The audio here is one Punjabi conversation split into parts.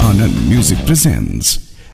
Anand Music presents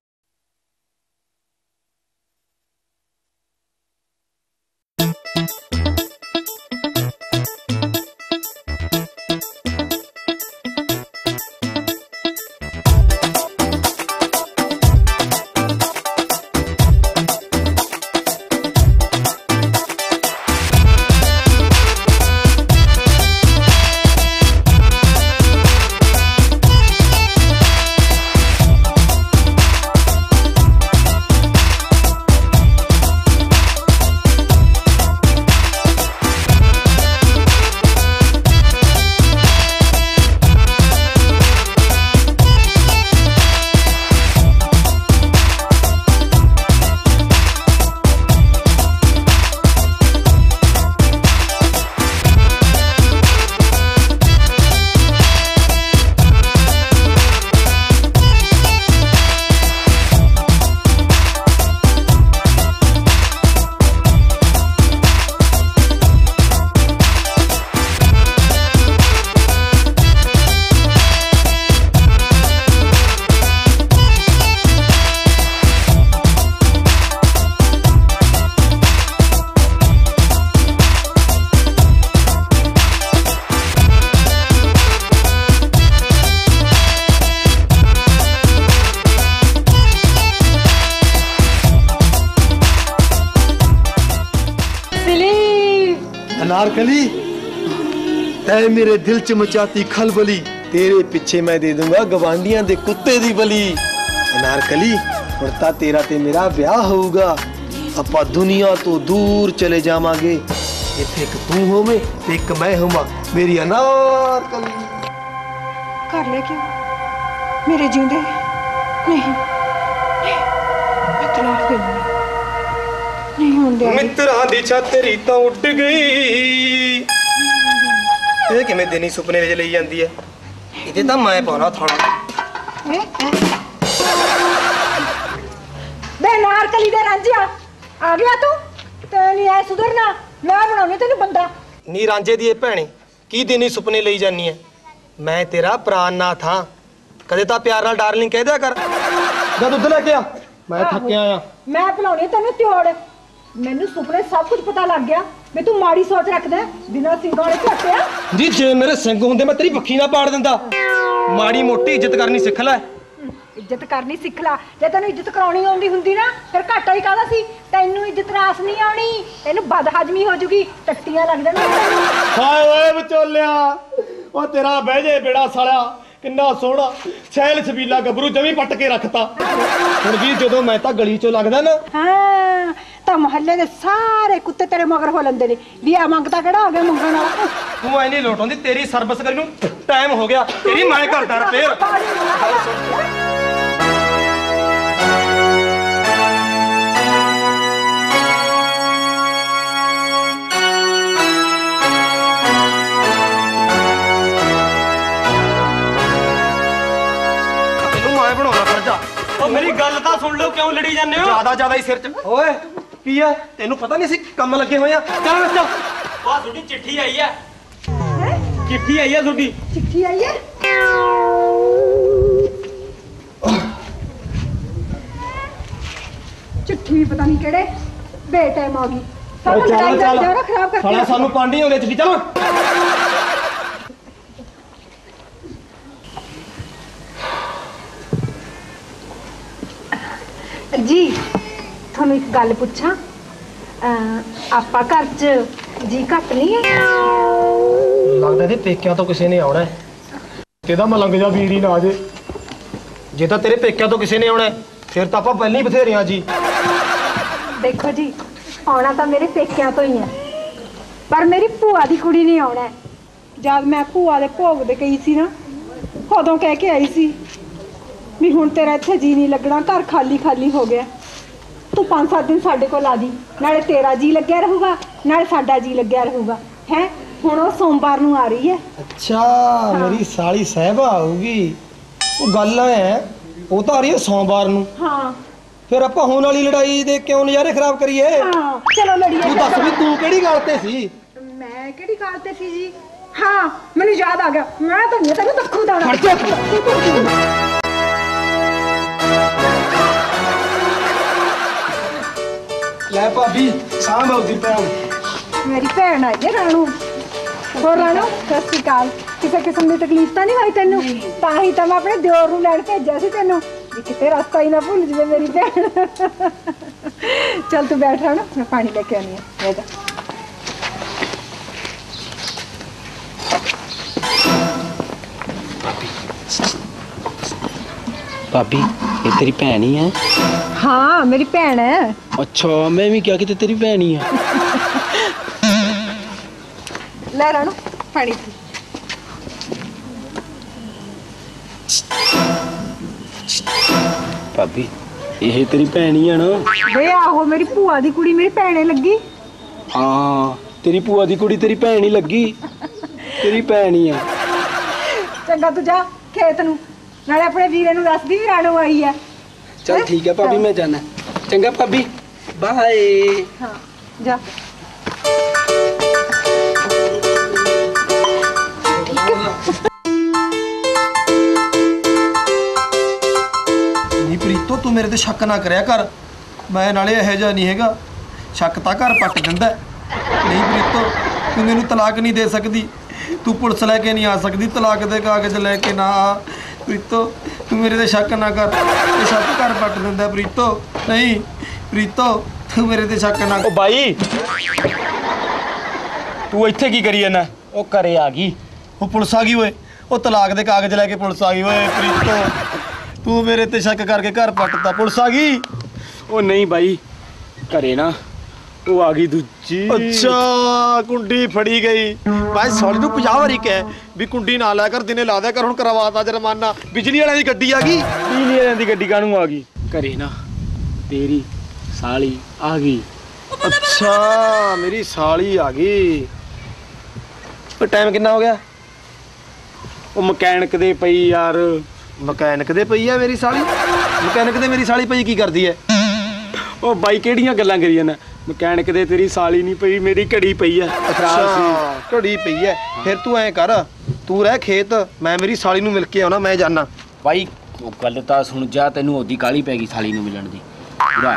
Anarkali. तै मेरे दिल च मचाती खलबली, तेरे पिछे मैं दे दूंगा गवांडियां दे कुत्ते दी बली। अनारकली हुण तां तेरा ते मेरा ब्याह होऊगा, आपां दुनिया तो दूर चले जावांगे। इत्थे एक तू होवे ते एक मैं होवां, मेरी अनारकली। कर ले क्या मेरे जींदे नहीं, मैं तलाक दे दूंगी। नहीं होंदे मित्रा दी छातरी तो उड़ गई। ये किवें दिनी सुपने विच लई जांदी है, इहदे तां मैं पाउणा थाणा। बे नारकली दे रांझिया आ गया तू, ते नहीं ऐ सुधरना। मैं बनाउणी तैनूं बंदा। नी रांझे दी भैणे की दिनी सुपने लई जानी है, मैं तेरा प्राणनाथ हां। कदे तां प्यार नाल डार्लिंग कह दिया कर। जा दुੱਧ ਲੈ के आ, मैं थक्या आ। मैं पिलाउणी तैनूं त्योड़। मैनू सुपने सब कुछ पता लग गया। मैं तू माड़ी सोच रखदा बिना सिंगां वाले झट्टिया। जी जे मेरे सिंग हुंदे मैं तेरी पक्खी ना पाड़ दिंदा। माड़ी मोटी इज्जत करनी सिख ले। इज्जत करनी सिख ला। जे तैनूं इज्जत कराउणी आउंदी हुंदी ना, फिर घाटा ही काहदा सी। तैनूं इज्जत रास नहीं आउणी, तैनूं बदहजमी हो जूगी, टट्टियां लग जाणीਆਂ। हाय ओए विचोलिया, ओ तेरा बह जे बेड़ा साला किन्ना सोहना छैल छबीला गबरू जमी पट के रखता। हुण भी जदों मैं तां गली चों लगदा ना, हां तां मोहल्ले दे सारे कुत्ते तेरे मगर हो लंदे ने भी आ मंगता किहड़ा आ गया मंगण वाला। तू ऐ नहीं लोटाउंदी, तेरी सर्विस करी नूं टाइम हो गया। तेरी मैं करदा रिपेयर। मेरी गल तां सुन लो, क्यों लड़ी जाने हो? ज्यादा ही सिर च। ओए की है, तेनू पता नहीं सी कम लगे हुए हैं। चल चल, वाह थोड़ी चिट्ठी आई है। चिट्ठी आई है थोड़ी। चिट्ठी आई है। चिट्ठी भी पता नहीं केड़े बेटाइम आ गई। सब लड़ाई का जरा खराब करके साला सानू पांडी होने चिट्ठी। चलो जी, थानू एक गल पूछा, आपा घर च जी घट नहीं है? लगदा ते पेकियां तो किसी ने आउणा है। तेदा मलंग जा बीड़ी ना आ जे। जे तां तेरे पेकियां तो किसी ने आउणा है, फिर तां आपां पहले ही बथेरे आ जी। देखो जी, आउणा तां मेरे पेकियां तो ही है, पर मेरी भूआ दी कुड़ी नहीं आउणा है। जद मैं भूआ दे भोग दे गई सी ना, उदों कह के आई सी भी हुण तेरा इत्थे जी नहीं लगना, घर खाली खाली हो गया। तू 5-7 दिन साडे कोल आ जी, नाले तेरा जी लग्या रहूगा, नाले साडा जी लग्या रहूगा। है हुण वो सोमवार नूं आ रही है। अच्छा हाँ। मेरी साली साहिबा आऊगी। वो गल है, वो तो आ रही है सोमवार नूं। हाँ फिर आपां होण वाली लड़ाई दे क्यों नज़ारे खराब करिए? हाँ चलो लड़िए। तू दस भी तू किहड़ी गल ते सी? मैं किहड़ी गल ते सी जी? हाँ मैनूं याद आ गया, मैं तो नहीं तेनूं दक्खू दाना। भाभी सांभ आउदी भैन मेरी भैन आई है राणू। ਹੋਰ ਰਾਣੋ ਸਤਿ ਸ਼੍ਰੀ ਅਕਾਲ। ਕਿਸੇ ਕਿਸਮ ਦੀ ਤਕਲੀਫ ਤਾਂ ਨਹੀਂ ਹੋਈ ਤੈਨੂੰ? ਤਾਂ ਹੀ ਤਾਂ ਮੈਂ ਆਪਣੇ ਦਿਓਰ ਨੂੰ ਲੈਣ ਭੇਜਿਆ ਸੀ ਤੈਨੂੰ ਵੀ ਕਿਤੇ ਰਸਤਾ ਹੀ ਨਾ ਭੁੱਲ ਜਾਵੇ ਮੇਰੀ ਭੈਣ। ਚੱਲ ਤੂੰ ਬੈਠ ਰਾਣੋ, ਮੈਂ ਪਾਣੀ ਲੈ ਕੇ ਆਉਂਦੀ ਹਾਂ। ਬਹਿ ਜਾ। भाभी ये तेरी भैन ही है? हाँ मेरी भैन है। अच्छा मैं भी क्या कि तेरी भैन ही है। ले राणो पानी पी। भाभी ये तेरी भैन ही है ना? वे आहो मेरी भूआ दी कुड़ी मेरी भैने लगी। हाँ तेरी भूआ दी कुड़ी तेरी भैन ही लगी। तेरी भैन ही है। चंगा तू जा खेत नू, नाले अपने वीरे नू दस दी भी राणो आई है। चल ठीक है भाभी, मैं जाना। चंगा भाभी बाय। हाँ जा। ਨੀ ਪ੍ਰੀਤੋ ਤੂੰ ਮੇਰੇ ਤੇ ਸ਼ੱਕ ਨਾ ਕਰਿਆ ਕਰ। ਮੈਂ ਨਾਲੇ ਇਹੋ ਜਿਹਾ ਨਹੀਂ ਹੈਗਾ, ਸ਼ੱਕ ਤਾਂ ਘਰ ਪੱਟ ਦਿੰਦਾ। ਨਹੀਂ ਪ੍ਰੀਤੋ ਤੂੰ ਮੈਨੂੰ ਤਲਾਕ ਨਹੀਂ ਦੇ ਸਕਦੀ, ਤੂੰ ਪੁਲਿਸ ਲੈ ਕੇ ਨਹੀਂ ਆ ਸਕਦੀ, ਤਲਾਕ ਦੇ ਕਾਗਜ਼ ਲੈ ਕੇ ਨਾ ਆ। ਪ੍ਰੀਤੋ ਤੂੰ ਮੇਰੇ ਤੇ ਸ਼ੱਕ ਨਾ ਕਰ, ਇਹ ਸ਼ੱਕ ਘਰ ਪੱਟ ਦਿੰਦਾ। ਪ੍ਰੀਤੋ ਨਹੀਂ, ਪ੍ਰੀਤੋ ਤੂੰ ਮੇਰੇ ਤੇ ਸ਼ੱਕ ਨਾ। ओ भाई तू इत्थे की करी जाना? ओ घरे आ गई। ਉਹ ਪੁਲਿਸ ਆ ਗਈ ਓਏ, ਉਹ ਤਲਾਕ ਦੇ ਕਾਗਜ਼ ਲੈ ਕੇ ਪੁਲਿਸ ਆ ਗਈ ਓਏ। ਪ੍ਰੀਤੋ ਤੂੰ ਮੇਰੇ ਤੇ ਸ਼ੱਕ ਕਰਕੇ ਘਰ ਪੱਟਦਾ, ਪੁਲਿਸ ਆ ਗਈ। ओ नहीं भाई घरे ना ਉਹ ਆ ਗਈ ਦੂਜੀ। ਅੱਛਾ ਕੁੰਡੀ ਫੜੀ ਗਈ। ਮੈਂ ਸਾਲੀ ਨੂੰ 50 ਵਾਰੀ ਕਹਿ ਵੀ ਕੁੰਡੀ ਨਾ ਲਾਇਆ ਕਰ, ਦਿਨੇ ਲਾ ਦਿਆ ਕਰ। ਹੁਣ ਕਰਵਾਤਾ ਜੁਰਮਾਨਾ। ਬਿਜਲੀ ਵਾਲਿਆਂ ਦੀ ਗੱਡੀ ਆ ਗਈ। ਬਿਜਲੀ ਵਾਲਿਆਂ ਦੀ ਗੱਡੀ ਕਾਹਨੂੰ ਆ ਗਈ? ਘਰੇ ਨਾ ਤੇਰੀ ਸਾਲੀ ਆ ਗਈ। ਅੱਛਾ ਮੇਰੀ ਸਾਲੀ ਆ ਗਈ। ਉਹ ਟਾਈਮ ਕਿੰਨਾ ਹੋ ਗਿਆ? ਉਹ ਮਕੈਨਿਕ ਦੇ ਪਈ ਯਾਰ। ਮਕੈਨਿਕ ਦੇ ਪਈ ਆ ਮੇਰੀ ਸਾਲੀ? ਮਕੈਨਿਕ ਦੇ ਮੇਰੀ ਸਾਲੀ ਪਈ ਕੀ ਕਰਦੀ ਐ? ਉਹ ਬਾਈ ਕਿਹੜੀਆਂ ਗੱਲਾਂ ਕਰੀ ਜਾਂਦਾ? ਮਕੈਨਿਕ ਦੇ ਤੇਰੀ ਸਾਲੀ ਨਹੀਂ ਪਈ, ਮੇਰੀ ਘੜੀ ਪਈ ਆ। ਅੱਛਾ ਘੜੀ ਪਈ ਐ। ਫਿਰ ਤੂੰ ਐਂ ਕਰ, ਤੂੰ ਰਹਿ ਖੇਤ, ਮੈਂ ਮੇਰੀ ਸਾਲੀ ਨੂੰ ਮਿਲ ਕੇ ਆਉਣਾ। ਮੈਂ ਜਾਣਾ। ਬਾਈ ਉਹ ਗੱਲ ਤਾਂ ਸੁਣ ਜਾ, ਤੈਨੂੰ ਉਹਦੀ ਕਾਹਲੀ ਪੈ ਗਈ ਸਾਲੀ ਨੂੰ ਮਿਲਣ ਦੀ। ਪੂਰਾ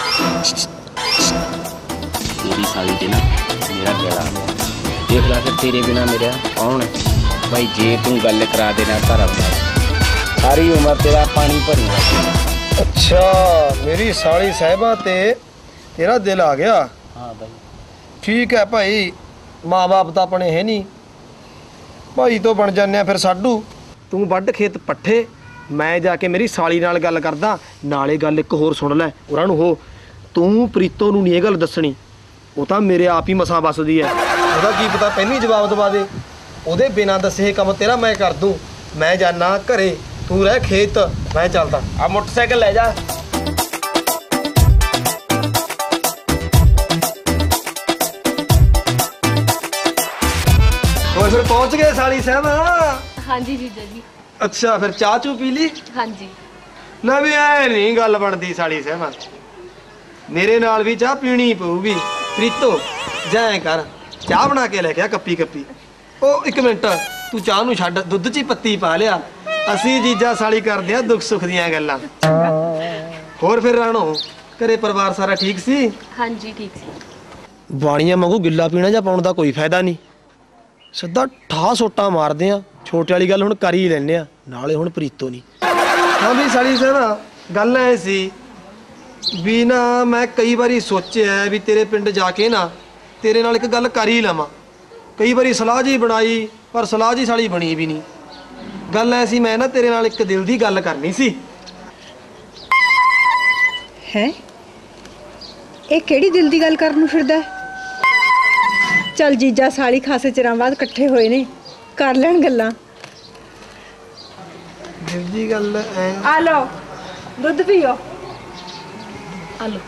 ਤੇਰੀ ਸਾਲੀ ਤੇ ਨਾ ਮੇਰਾ ਗੇੜਾ ਦੇਖ ਲਾ ਕੇ ਤੇਰੇ ਬਿਨਾ ਮੇਰਾ ਕੌਣ ਹੈ? ਬਾਈ ਜੇ ਤੂੰ ਗੱਲ ਕਰਾ ਦੇਣਾ ਧਰਮ ਸਾਰੀ ਉਮਰ ਤੇਰਾ ਪਾਣੀ ਭਰੂਗਾ। ਅੱਛਾ ਮੇਰੀ ਸਾਲੀ ਸਾਹਿਬਾ ਤੇ ਤੇਰਾ ਦਿਲ ਆ ਗਿਆ। ਹਾਂ ਬਾਈ ਠੀਕ ਹੈ ਭਾਈ, ਮਾਂ-ਬਾਪ ਤਾਂ ਆਪਣੇ ਹੈ ਨਹੀਂ, ਭਾਈ ਤੋਂ ਬਣ ਜਾਂਦੇ ਆ ਫਿਰ ਸਾਡੂ। ਤੂੰ ਵੱਢ ਖੇਤ ਪੱਠੇ, ਮੈਂ ਜਾ ਕੇ ਮੇਰੀ ਸਾਲੀ ਨਾਲ ਗੱਲ ਕਰਦਾ। ਨਾਲੇ ਗੱਲ ਇੱਕ ਹੋਰ ਸੁਣ ਲੈ ਉਹਨਾਂ ਨੂੰ, ਹੋ ਤੂੰ ਪ੍ਰੀਤੋ ਨੂੰ ਨਹੀਂ ਇਹ ਗੱਲ ਦੱਸਣੀ, ਉਹ ਤਾਂ ਮੇਰੇ ਆਪ ਹੀ ਮਸਾਂ ਵੱਸਦੀ ਹੈ। ਉਹਦਾ ਕੀ ਪਤਾ ਪਹਿਲਾਂ ਹੀ ਜਵਾਬ ਦਵਾ ਦੇ। ਉਹਦੇ ਬਿਨਾਂ ਦੱਸੇ ਕੰਮ ਤੇਰਾ ਮੈਂ ਕਰ ਦੂੰ। ਮੈਂ ਜਾਣਾ ਘਰੇ, ਤੂੰ ਰਹਿ ਖੇਤ, ਮੈਂ ਚੱਲਦਾ। ਆ ਮੋਟਰਸਾਈਕਲ ਲੈ ਜਾ। ਹੋਰ ਫਿਰ ਪਹੁੰਚ ਗਏ ਸਾਲੀ ਸਾਹਿਬ? हाँ जी जीजा जी। ਅੱਛਾ ਫਿਰ ਚਾਹ ਚੂ ਪੀ ਲਈ? हाँ जी। ਨਾ ਵੀ ਐ ਨਹੀਂ ਗੱਲ ਬਣਦੀ ਸਾਲੀ ਸਾਹਿਬ, ਮੇਰੇ ਨਾਲ ਵੀ ਚਾਹ ਪੀਣੀ ਪਊਗੀ। ਪ੍ਰੀਤੋ ਜਾਏ ਕਰ, ਚਾਹ ਬਣਾ ਕੇ ਲੈ ਕੇ ਆ ਕੱਪੀ ਕੱਪੀ। ਉਹ ਇੱਕ ਮਿੰਟ, ਤੂੰ ਚਾਹ ਨੂੰ ਛੱਡ, ਦੁੱਧ 'ਚ ਹੀ ਪੱਤੀ ਪਾ ਲਿਆ। ਅਸੀਂ ਜੀਜਾ ਸਾਲੀ ਕਰਦੇ ਆ ਦੁੱਖ ਸੁੱਖ ਦੀਆਂ ਗੱਲਾਂ। ਹੋਰ ਫਿਰ ਰਾਣੋ ਘਰੇ ਪਰਿਵਾਰ ਸਾਰਾ ਠੀਕ ਸੀ? हाँ जी ठीक सी। ਬਾਣੀਆਂ ਵਾਂਗੂ ਗਿੱਲਾ ਪੀਣਾ ਜਾਂ ਪਾਉਣ ਦਾ ਕੋਈ ਫਾਇਦਾ ਨਹੀਂ, ਸਿੱਧਾ ਠਾਹ ਸੋਟਾ ਮਾਰਦੇ ਆ। ਛੋਟੇ ਵਾਲੀ ਗੱਲ ਹੁਣ ਕਰ ਹੀ ਲੈਂਦੇ ਆ, ਨਾਲੇ ਹੁਣ ਪ੍ਰੀਤੋ ਨਹੀਂ। ਹਾਂ ਵੀ ਸਾਲੀ ਸਾਹਿਬ ਗੱਲ ਐ ਸੀ ਵੀ ਨਾ, ਮੈਂ ਕਈ ਵਾਰੀ ਸੋਚਿਆ ਵੀ ਤੇਰੇ ਪਿੰਡ ਜਾ ਕੇ ਨਾ ਤੇਰੇ ਨਾਲ ਇੱਕ ਗੱਲ ਕਰ ਹੀ ਲਵਾਂ। ਕਈ ਵਾਰੀ ਸਲਾਹ ਜੀ ਬਣਾਈ, ਪਰ ਸਲਾਹ ਜੀ ਸਾਲੀ ਬਣੀ ਵੀ ਨਹੀਂ। ਗੱਲ ਐ ਸੀ ਮੈਂ ਨਾ ਤੇਰੇ ਨਾਲ ਇੱਕ ਦਿਲ ਦੀ ਗੱਲ ਕਰਨੀ ਸੀ। ਹੈ ਇਹ ਕਿਹੜੀ ਦਿਲ ਦੀ ਗੱਲ ਕਰਨ ਨੂੰ ਫਿਰਦਾ ਹੈ? ਚੱਲ ਜੀਜਾ ਸਾਲੀ ਖਾਸੇ ਚਿਰਾਂ ਬਾਅਦ ਇਕੱਠੇ ਹੋਏ ਨੇ, ਕਰ ਲੈਣ ਗੱਲਾਂ। ਦਿਲ ਦੀ ਗੱਲ ਐ। ਆ ਲਓ ਦੁੱਧ ਪੀਓ। आ लो।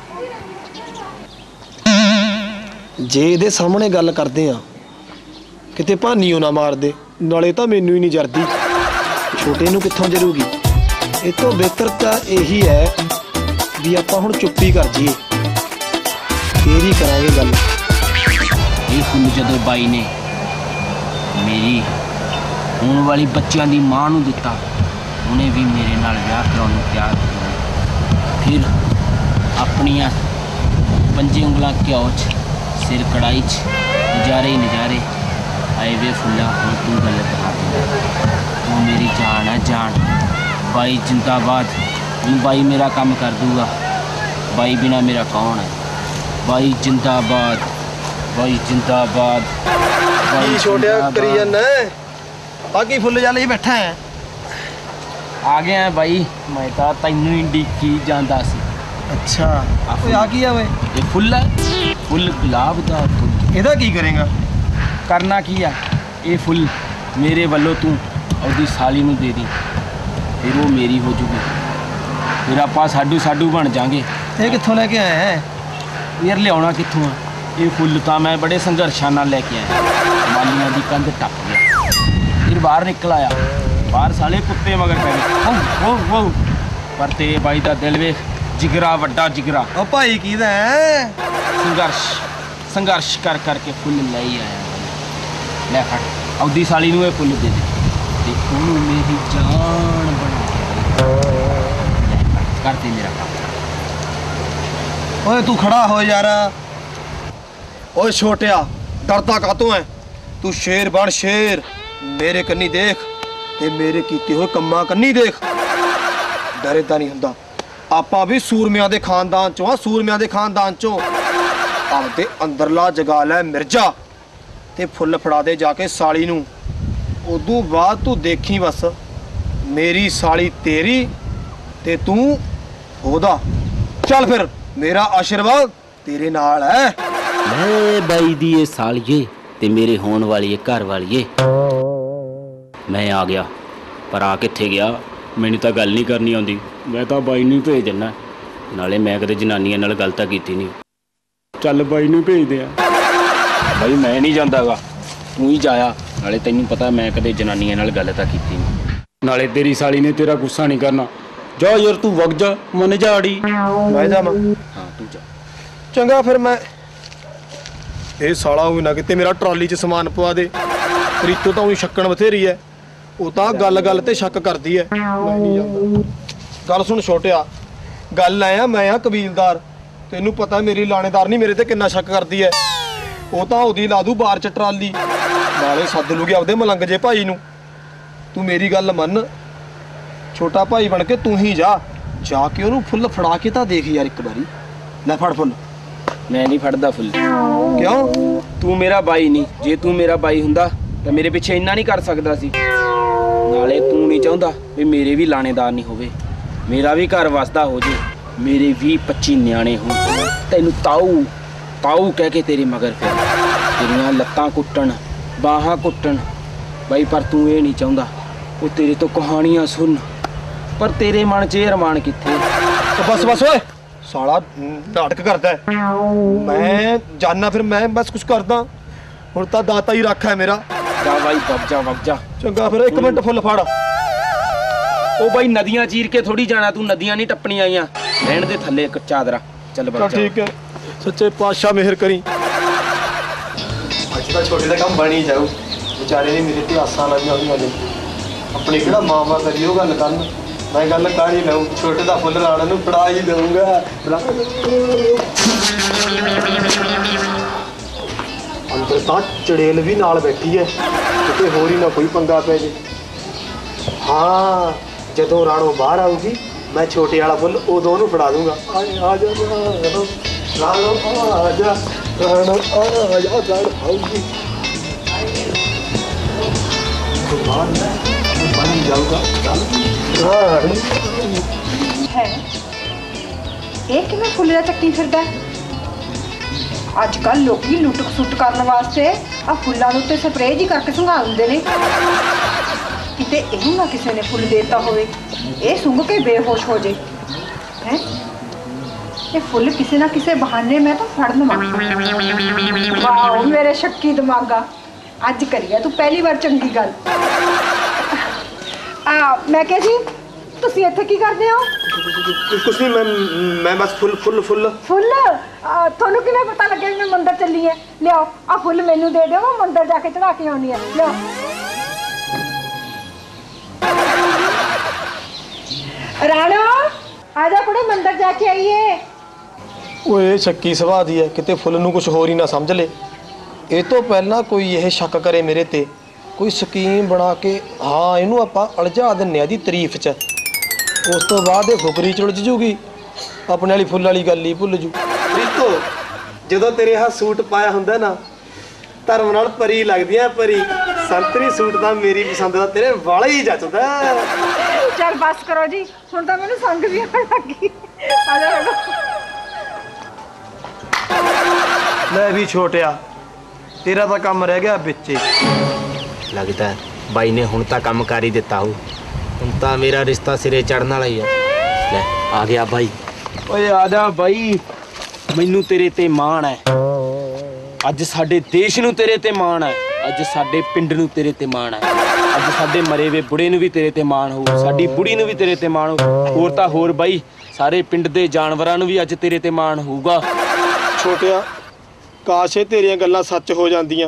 ਜੇ ਇਹਦੇ ਸਾਹਮਣੇ ਗੱਲ ਕਰਦੇ ਆ ਕਿਤੇ ਭਾਨੀਓ ਨਾ ਮਾਰ ਦੇ, ਨਾਲੇ ਤਾਂ ਮੈਨੂੰ ਹੀ ਨਹੀਂ ਜਰਦੀ, ਛੋਟੇ ਨੂੰ ਕਿੱਥੋਂ ਜਰੂਗੀ। ਇਹ ਤੋਂ ਬਿਹਤਰ ਤਾਂ ਇਹੀ ਹੈ ਵੀ ਆਪਾਂ ਹੁਣ ਚੁੱਪੀ ਕਰ ਜਾਈਏ, ਫੇਰ ਹੀ ਕਰਾਂਗੇ ਗੱਲ। ਇਹ ਹੁਣ ਜਦੋਂ ਬਾਈ ਨੇ ਮੇਰੀ ਹੋਣ ਵਾਲੀ ਬੱਚਿਆਂ ਦੀ ਮਾਂ ਨੂੰ ਦਿੱਤਾ, ਉਹਨੇ ਵੀ ਮੇਰੇ ਨਾਲ ਵਿਆਹ ਕਰਾਉਣ ਨੂੰ ਤਿਆਰ ਹੋ ਗਿਆ। ਫਿਰ ਆਪਣੀਆਂ पंजे उंगलां घ्यो च सिर कड़ाई च नज़ारे ही नज़ारे आए वे फुल्ला हुण तू गल करा तू मेरी जान है जान बाई जिंदाबाद हुण बाई मेरा काम कर दूगा बाई बिना मेरा कौन है बाई जिंदाबाद बाई जिंदाबाद ਕੀ ਛੋਟਿਆ ਕਰੀ ਜਾਂਦਾ ਆ ਕੀ ਫੁੱਲ ਜਾਲੇ ਬੈਠਾ ਹੈ आ गया है भाई मैं तो तैनू ही डिक्की जांदा सी ਅੱਛਾ ਓਏ ਆ ਕੀ ਆ ਓਏ ये फुल है फुल गुलाब दा फुल ਇਹਦਾ ਕੀ ਕਰੇਗਾ करना की है ये फुल मेरे वालों तू और साली नू दे दी फिर वो मेरी हो जूगी फिर आप साडू साडू बन जाएंगे ਇਹ ਕਿੱਥੋਂ ਲੈ ਕੇ ਆਇਆ ਹੈ यार लिया कितों आ ये फुल तो मैं बड़े संघर्षां नाल लेके आया मालियां दी कंध टप गया फिर बाहर निकल आया बाहर साले कुत्ते मगर पै गए वो पर तेरे बाई दा दिल वेख जिगरा वड्डा जिगरा ਉਹ ਭਾਈ ਕਿਹਦਾ ਹੈ संघर्ष कर करके फुल ले ही आया ले फट औदी साली नू ये फुल दे ते ओनू मेरी जान बना के कर दे मेरा काम ਓਏ ਤੂੰ ਖੜਾ ਹੋ ਯਾਰ ਓਏ ਛੋਟਿਆ ਡਰਦਾ ਕਾਤੋਂ ਹੈ ਤੂੰ ਸ਼ੇਰ ਬਣ ਸ਼ੇਰ ਮੇਰੇ ਕੰਨੀ ਦੇਖ ਤੇ ਮੇਰੇ ਕੀਤੇ ਹੋਏ ਕੰਮਾਂ ਕੰਨੀ ਦੇਖ ਡਰਦਾ ਨਹੀਂ ਹੁੰਦਾ ਆਪਾਂ ਵੀ ਸੂਰਮਿਆਂ ਦੇ ਖਾਨਦਾਨ ਚੋਂ ਆ ਸੂਰਮਿਆਂ ਦੇ ਖਾਨਦਾਨ ਚੋਂ ਆਪਦੇ ਅੰਦਰਲਾ ਜਗਾ ਲੈ ਮਿਰਜ਼ਾ ਤੇ ਫੁੱਲ ਫੜਾ ਦੇ ਜਾ ਕੇ ਸਾਲੀ ਨੂੰ ਉਦੋਂ ਬਾਅਦ ਤੂੰ ਦੇਖੀ ਬਸ ਮੇਰੀ ਸਾਲੀ ਤੇਰੀ ਤੇ ਤੂੰ ਉਹਦਾ ਚੱਲ ਫਿਰ मेरा आशीर्वाद तेरे नाल है मैं बाई दी ये सालिए ते मेरे होने वाली ये घर वालिए मैं आ गया पर आ कित्थे गया मैनू तो गल नहीं करनी आती मैं तो बाई नू भेज दिना नाले मैं कदे जनानियां नाल गल तां कीती नहीं चल बाई नू भेज दे बाई मैं नहीं जांदा गा तू ही जाया नाले तैनू पता मैं कदे जनानियां नाल गल तां कीती नहीं नाले तेरी साली ने तेरा गुस्सा नहीं करना जा यार तू वग जा मन झाड़ी मैं जावां हाँ तू जा चंगा फिर मैं ਇਹ ਸਾਲਾ ਹੋਈ ਨਾ ਕਿਤੇ ਮੇਰਾ ਟਰਾਲੀ 'ਚ ਸਮਾਨ ਪਵਾ ਦੇ ਪ੍ਰੀਤੋ ਤਾਂ ਉਹੀ ਛੱਕਣ ਬਥੇਰੀ ਐ ਉਹ ਤਾਂ ਗੱਲ ਤੇ ਸ਼ੱਕ ਕਰਦੀ ਐ ਮੈਂ ਨਹੀਂ ਜਾਂਦਾ ਗੱਲ ਸੁਣ ਛੋਟਿਆ ਗੱਲ ਆਇਆ ਮੈਂ ਆ ਕਬੀਲਦਾਰ ਤੈਨੂੰ ਪਤਾ ਮੇਰੀ ਲਾਣੇਦਾਰ ਨਹੀਂ ਮੇਰੇ ਤੇ ਕਿੰਨਾ ਸ਼ੱਕ ਕਰਦੀ ਐ ਉਹ ਤਾਂ ਉਹਦੀ ਲਾ ਦੂ ਬਾਰ 'ਚ ਟਰਾਲੀ ਨਾਲੇ ਸੱਦ ਲੂਗੀ ਆਪਦੇ ਮਲੰਗ ਜੇ ਭਾਈ ਨੂੰ ਤੂੰ ਮੇਰੀ ਗੱਲ ਮੰਨ ਛੋਟਾ ਭਾਈ ਬਣ ਕੇ ਤੂੰ ਹੀ ਜਾ ਕੇ ਉਹਨੂੰ ਫੁੱਲ ਫੜਾ ਕੇ ਤਾਂ ਦੇਖ ਯਾਰ ਇੱਕ ਵਾਰੀ ਲੈ ਫੜ ਫੁੱਲ मैं नहीं फड़दा फुल क्यों तू मेरा बाई नहीं जे तू मेरा बाई हुंदा तो मेरे पिछे इन्ना नहीं कर सकदा सी नाले तू नहीं चाहुंदा भी मेरे भी लाणेदार नहीं होवे मेरा भी घर वसदा हो जे मेरे 20-25 न्याणे होण तैनू ताऊ कह के तेरे मगर फिर तेरियां लत्तां कुट्टण बाहां कुट्टण बाई पर तू ये नहीं चाहुंदा वो तेरे तो कहानियां सुन पर तेरे मन च अरमान कित्थे तो बस ओए साला नाटक करता है मैं जानना फिर मैं बस कुछ करदा हुण तां दाता ही रखा है मेरा जा भाई वग जा चंगा फिर एक मिनट फुल फाड़ ओ भाई नदियां चीर के थोड़ी जाना तू नदियां नहीं टप्पनी आईयां रहन दे थल्ले एक चादरा चल बच्चा ठीक है सच्चे पातशाह मेहर करी आज दा छोटे दा काम बनी जाऊ बेचारे ने मेरे ते आसां लाईयां होईयां ने अपनी किहड़ा मामा करियो गल करन मैं गल कर ही लऊं छोटे दा फुल राणा नूं फड़ा ही दूंगा अंदर तां चड़ेल भी नाल बैठी है किते होर ही ना कोई पंगा पै जे हाँ जदों राणो बाहर आऊगी मैं छोटे वाला फुल उदों नूं फड़ा दूंगा आ जा राणो आ जा राणो आ जा राण आऊगी बाहर मैं बन जाऊंगा है ਇਹ ਕਿਵੇਂ ਫੁੱਲ ਦਾ ਚੱਕੀ ਫਿਰਦਾ ਅੱਜ ਕੱਲ ਲੋਕੀ ਲੁੱਟ ਖਸੁੱਟ ਕਰਨ ਵਾਸਤੇ ਆ ਫੁੱਲਾਂ ਦੇ ਉੱਤੇ ਸਪਰੇਅ ਜੀ ਕਰਕੇ ਸੁੰਘਾ ਦਿੰਦੇ ਨੇ ਕਿਤੇ ਇਹਨੂੰ ਨਾ ਕਿਸੇ ਨੇ ਫੁੱਲ ਦੇਤਾ ਹੋਵੇ ਇਹ ਸੁੰਘ ਕੇ ਬੇਹੋਸ਼ ਹੋ ਜੇ ਹੈ ਇਹ ਫੁੱਲ ਕਿਸੇ ਨਾ ਕਿਸੇ ਬਹਾਨੇ ਮੈਂ ਤਾਂ ਫੜ ਲਵਾਂ ਵਾਓ ਮੇਰੇ ਸ਼ੱਕੀ ਦਿਮਾਗਾ ਅੱਜ ਕਰੀਆ ਤੂੰ ਪਹਿਲੀ ਵਾਰ ਚੰਗੀ ਗੱਲ ਮੈਂ ਕਿਹਾ ਜੀ ਤੁਸੀਂ ਇੱਥੇ ਕੀ ਕਰਦੇ ਹੋ कुछ नहीं मैं बस फुल ਤੁਹਾਨੂੰ ਕਿਵੇਂ ਪਤਾ ਲੱਗਿਆ ਮੈਂ ਮੰਦਰ ਚੱਲੀ ਐ ਲਿਆਓ ਆ ਫੁੱਲ ਮੈਨੂੰ ਦੇ ਦਿਓ ਮੈਂ ਮੰਦਰ ਜਾ ਕੇ ਚੜਾ ਕੇ ਆਉਣੀ ਐ ਲਿਆਓ ਰਾਣੋ ਆ ਜਾ ਕੁੜੇ ਮੰਦਰ ਜਾ ਕੇ ਆਈਏ ਓਏ ਸ਼ੱਕੀ ਸੁਭਾਅ ਦੀ ਹੈ, ਕਿਤੇ ਫੁੱਲ ਨੂੰ ਕੁਝ ਹੋਰ ਹੀ ਨਾ ਸਮਝ ਲੇ। ਇਹ ਤੋਂ ਪਹਿਲਾਂ ਕੋਈ ਇਹ ਸ਼ੱਕ ਕਰੇ ਮੇਰੇ ਤੇ, ਕੋਈ ਸਕੀਮ ਬਣਾ ਕੇ ਹਾਂ ਇਹਨੂੰ ਆਪਾਂ ਉਲਝਾ ਦਿੰਨੇ ਆ ਦੀ ਤਾਰੀਫ 'ਚ। ਉਸ ਤੋਂ ਬਾਅਦ ਇਹ ਫੁਕਰੀ 'ਚ ਉਲਝ ਜੂਗੀ, ਆਪਣੇ ਵਾਲੀ ਫੁੱਲ ਵਾਲੀ ਗੱਲ ਹੀ ਭੁੱਲ ਜੂ। ਰੀਤੋ ਜਦੋਂ ਤੇਰੇ ਆਹ ਸੂਟ ਪਾਇਆ ਹੁੰਦਾ ਨਾ, ਧਰਮ ਨਾਲ ਪਰੀ ਲੱਗਦੀ ਆ ਪਰੀ। ਸੰਤਰੀ ਸੂਟ ਤਾਂ ਮੇਰੀ ਪਸੰਦ ਦਾ ਤੇਰੇ ਵਾਲਾ ਹੀ ਜੱਚਦਾ। ਚੱਲ ਬਸ ਕਰੋ ਜੀ, ਹੁਣ ਤਾਂ ਮੈਨੂੰ ਸੰਗ ਵੀ ਆਉਣ ਲੱਗੀ। ਆ ਜਾ ਲੈ ਵੀ ਛੋਟਿਆ, ਤੇਰਾ ਤਾਂ ਕੰਮ ਰਹਿ ਗਿਆ ਵਿੱਚੇ। ਲੱਗਦਾ ਬਾਈ ਨੇ ਹੁਣ ਤਾਂ ਕੰਮ ਕਰ ਹੀ ਦਿੱਤਾ ਹੋ, ਹੁਣ ਤਾਂ ਮੇਰਾ ਰਿਸ਼ਤਾ ਸਿਰੇ ਚੜਨ ਵਾਲਾ ਹੀ ਆ। ਲੈ ਆ ਗਿਆ ਬਾਈ। ਓਏ ਆ ਜਾ ਬਾਈ, ਮੈਨੂੰ ਤੇਰੇ ਤੇ ਮਾਣ ਹੈ। ਅੱਜ ਸਾਡੇ ਦੇਸ਼ ਨੂੰ ਤੇਰੇ ਤੇ ਮਾਣ ਹੈ, ਅੱਜ ਸਾਡੇ ਪਿੰਡ ਨੂੰ ਤੇਰੇ ਤੇ ਮਾਣ ਹੈ, ਅੱਜ ਸਾਡੇ ਮਰੇ ਵੇ ਬੁੜੇ ਨੂੰ ਵੀ ਤੇਰੇ ਤੇ ਮਾਣ ਹੋਊ, ਸਾਡੀ ਬੁੜੀ ਨੂੰ ਵੀ ਤੇਰੇ ਤੇ ਮਾਣ ਹੋਊ, ਹੋਰ ਤਾਂ ਹੋਰ ਬਾਈ ਸਾਰੇ ਪਿੰਡ ਦੇ ਜਾਨਵਰਾਂ ਨੂੰ ਵੀ ਅੱਜ ਤੇਰੇ ਤੇ ਮਾਣ ਹੋਊਗਾ। ਛੋਟਿਆ ਕਾਸ਼ ਇਹ ਤੇਰੀਆਂ ਗੱਲਾਂ ਸੱਚ ਹੋ ਜਾਂਦੀਆਂ,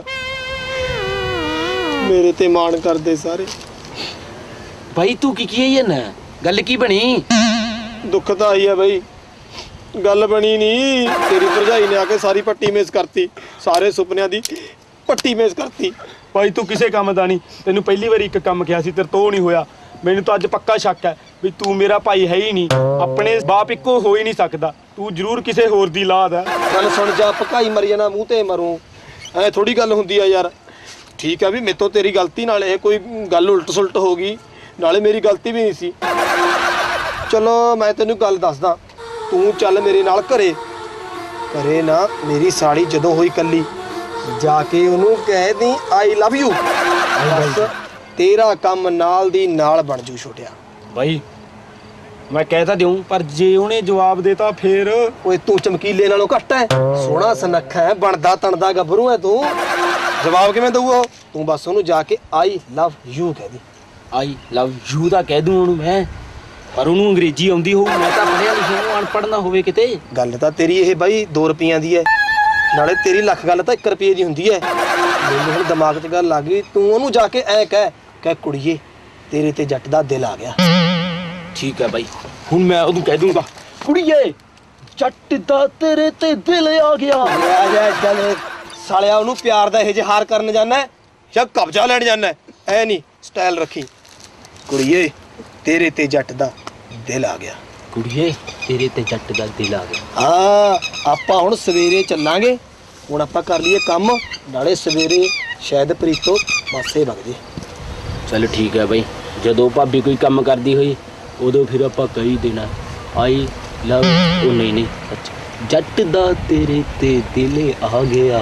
ਮੇਰੇ ਤੇ ਮਾਣ ਕਰਦੇ ਸਾਰੇ। ਬਾਈ ਤੂੰ ਕੀ ਹੈ ਨਾ, ਗੱਲ ਕੀ ਬਣੀ? ਦੁੱਖ ਤਾਂ ਆਈ ਹੈ ਬਈ, ਗੱਲ ਬਣੀ ਨਹੀਂ। ਤੇਰੀ ਭਰਜਾਈ ਨੇ ਆ ਕੇ ਸਾਰੀ ਪੱਟੀ ਮੇਜ਼ ਕਰਤੀ, ਸਾਰੇ ਸੁਪਨਿਆਂ ਦੀ ਪੱਟੀ ਮੇਜ਼ ਕਰਤੀ। ਭਾਈ ਤੂੰ ਕਿਸੇ ਕੰਮ ਦਾ ਨਹੀਂ, ਤੈਨੂੰ ਪਹਿਲੀ ਵਾਰੀ ਇੱਕ ਕੰਮ ਕਿਹਾ ਸੀ, ਤੇਰੇ ਤੋਂ ਨਹੀਂ ਹੋਇਆ। ਮੈਨੂੰ ਤਾਂ ਅੱਜ ਪੱਕਾ ਸ਼ੱਕ ਹੈ ਵੀ ਤੂੰ ਮੇਰਾ ਭਾਈ ਹੈ ਹੀ ਨਹੀਂ, ਆਪਣੇ ਬਾਪ ਇੱਕੋ ਹੋ ਹੀ ਨਹੀਂ ਸਕਦਾ, ਤੂੰ ਜ਼ਰੂਰ ਕਿਸੇ ਹੋਰ ਦੀ ਲਾਦ ਹੈ। ਗੱਲ ਸੁਣ ਜਾ, ਭਕਾਈ ਮਰੀ ਜਾਣਾ ਮੂੰਹ ਤੇ ਮਰੂ, ਐ ਥੋੜੀ ਗੱਲ ਹੁੰਦੀ ਆ ਯਾਰ। ਠੀਕ ਆ ਵੀ ਮੇਰੇ ਤੋਂ ਤੇਰੀ ਗਲਤੀ ਨਾਲ ਇਹ ਕੋਈ ਗੱਲ ਉਲਟ ਸੁਲਟ ਹੋ ਗਈ, ਨਾਲੇ ਮੇਰੀ ਗਲਤੀ ਵੀ ਨਹੀਂ ਸੀ। ਚਲੋ ਮੈਂ ਤੈਨੂੰ ਗੱਲ ਦੱਸਦਾ, ਤੂੰ ਚੱਲ ਮੇਰੇ ਨਾਲ ਘਰੇ ਨਾ ਮੇਰੀ ਸਾੜੀ ਜਦੋਂ ਹੋਈ ਕੱਲੀ, ਜਾ ਕੇ ਉਹਨੂੰ ਕਹਿ ਦੀ ਆਈ ਲਵ ਯੂ। ਬਸ ਤੇਰਾ ਕੰਮ ਨਾਲ ਦੀ ਨਾਲ ਬਣ ਜੂ ਛੋਟਿਆ। ਭਾਈ ਮੈਂ ਕਹਿ ਤਾਂ ਦਿਉਂ, ਪਰ ਜੇ ਉਹਨੇ ਜਵਾਬ ਦੇਤਾ ਫੇਰ? ਓਏ ਤੂੰ ਚਮਕੀਲੇ ਨਾਲੋਂ ਘੱਟ ਹੈ, ਸੋਹਣਾ ਸੁਨੱਖਾ ਹੈ, ਬਣਦਾ ਤਣਦਾ ਗੱਭਰੂ ਹੈ ਤੂੰ, ਜਵਾਬ ਕਿਵੇਂ ਦਊਗਾ? ਤੂੰ ਬਸ ਉਹਨੂੰ ਜਾ ਕੇ ਆਈ ਲਵ ਯੂ ਕਹਿ ਦੀ। ਆਈ ਲਵ ਯੂ ਦਾ ਕਹਿ ਦੂੰ ਉਹਨੂੰ ਮੈਂ, ਪਰ ਉਹਨੂੰ ਅੰਗਰੇਜ਼ੀ ਆਉਂਦੀ ਹੋਊ, ਮੈਂ ਤਾਂ ਪੜ੍ਹਿਆ ਲਿਖਿਆ ਹੂੰ, ਅਨਪੜ੍ਹ ਨਾ ਹੋਵੇ ਕਿਤੇ। ਗੱਲ ਤਾਂ ਤੇਰੀ ਇਹ ਬਾਈ 2 ਰੁਪਈਆਂ ਦੀ ਹੈ, ਨਾਲੇ ਤੇਰੀ ਲੱਖ ਗੱਲ ਤਾਂ 1 ਰੁਪਏ ਦੀ ਹੁੰਦੀ ਹੈ। ਮੈਨੂੰ ਹੁਣ ਦਿਮਾਗ 'ਚ ਗੱਲ ਆ ਗਈ, ਤੂੰ ਉਹਨੂੰ ਜਾ ਕੇ ਐ ਕਹਿ ਕੁੜੀਏ ਤੇਰੇ ਤੇ ਜੱਟ ਦਾ ਦਿਲ ਆ ਗਿਆ। ਠੀਕ ਹੈ ਬਾਈ, ਹੁਣ ਮੈਂ ਉਹਨੂੰ ਕਹਿ ਦੂੰਗਾ, ਕੁੜੀਏ ਜੱਟ ਦਾ ਤੇਰੇ ਤੇ ਦਿਲ ਆ ਗਿਆ। ਆ ਜਾ ਚੱਲ ਸਾਲਿਆ, ਉਹਨੂੰ ਪਿਆਰ ਦਾ ਇਹ ਜਹਾਰ ਕਰਨ ਜਾਣਾ ਜਾਂ ਕਬਜ਼ਾ ਲੈਣ ਜਾਣਾ? ਐ ਨਹੀਂ, ਸਟਾਈਲ ਰੱਖੀ। ਕੁੜੀਏ ਤੇਰੇ ਤੇ ਜੱਟ ਦਾ ਦਿਲ ਆ ਗਿਆ। ਕੁੜੀਏ ਤੇਰੇ ਤੇ ਜੱਟ ਦਾ ਦਿਲ ਆ ਗਿਆ। ਹਾਂ ਆਪਾਂ ਹੁਣ ਸਵੇਰੇ ਚੱਲਾਂਗੇ, ਹੁਣ ਆਪਾਂ ਕਰ ਲਈਏ ਕੰਮ, ਨਾਲੇ ਸਵੇਰੇ ਸ਼ਾਇਦ ਪ੍ਰੀਤੋ ਮਾਸੇ ਵਗ ਜੇ। ਚਲ ਠੀਕ ਹੈ ਬਾਈ, ਜਦੋਂ ਭਾਬੀ ਕੋਈ ਕੰਮ ਕਰਦੀ ਹੋਈ ਉਦੋਂ ਫਿਰ ਆਪਾਂ ਕਹੀ ਦੇਣਾ ਆਈ ਲਵ, ਉਹ ਨਹੀਂ ਅੱਛਾ ਜੱਟ ਦਾ ਤੇਰੇ ਤੇ ਦਿਲ ਆ ਗਿਆ।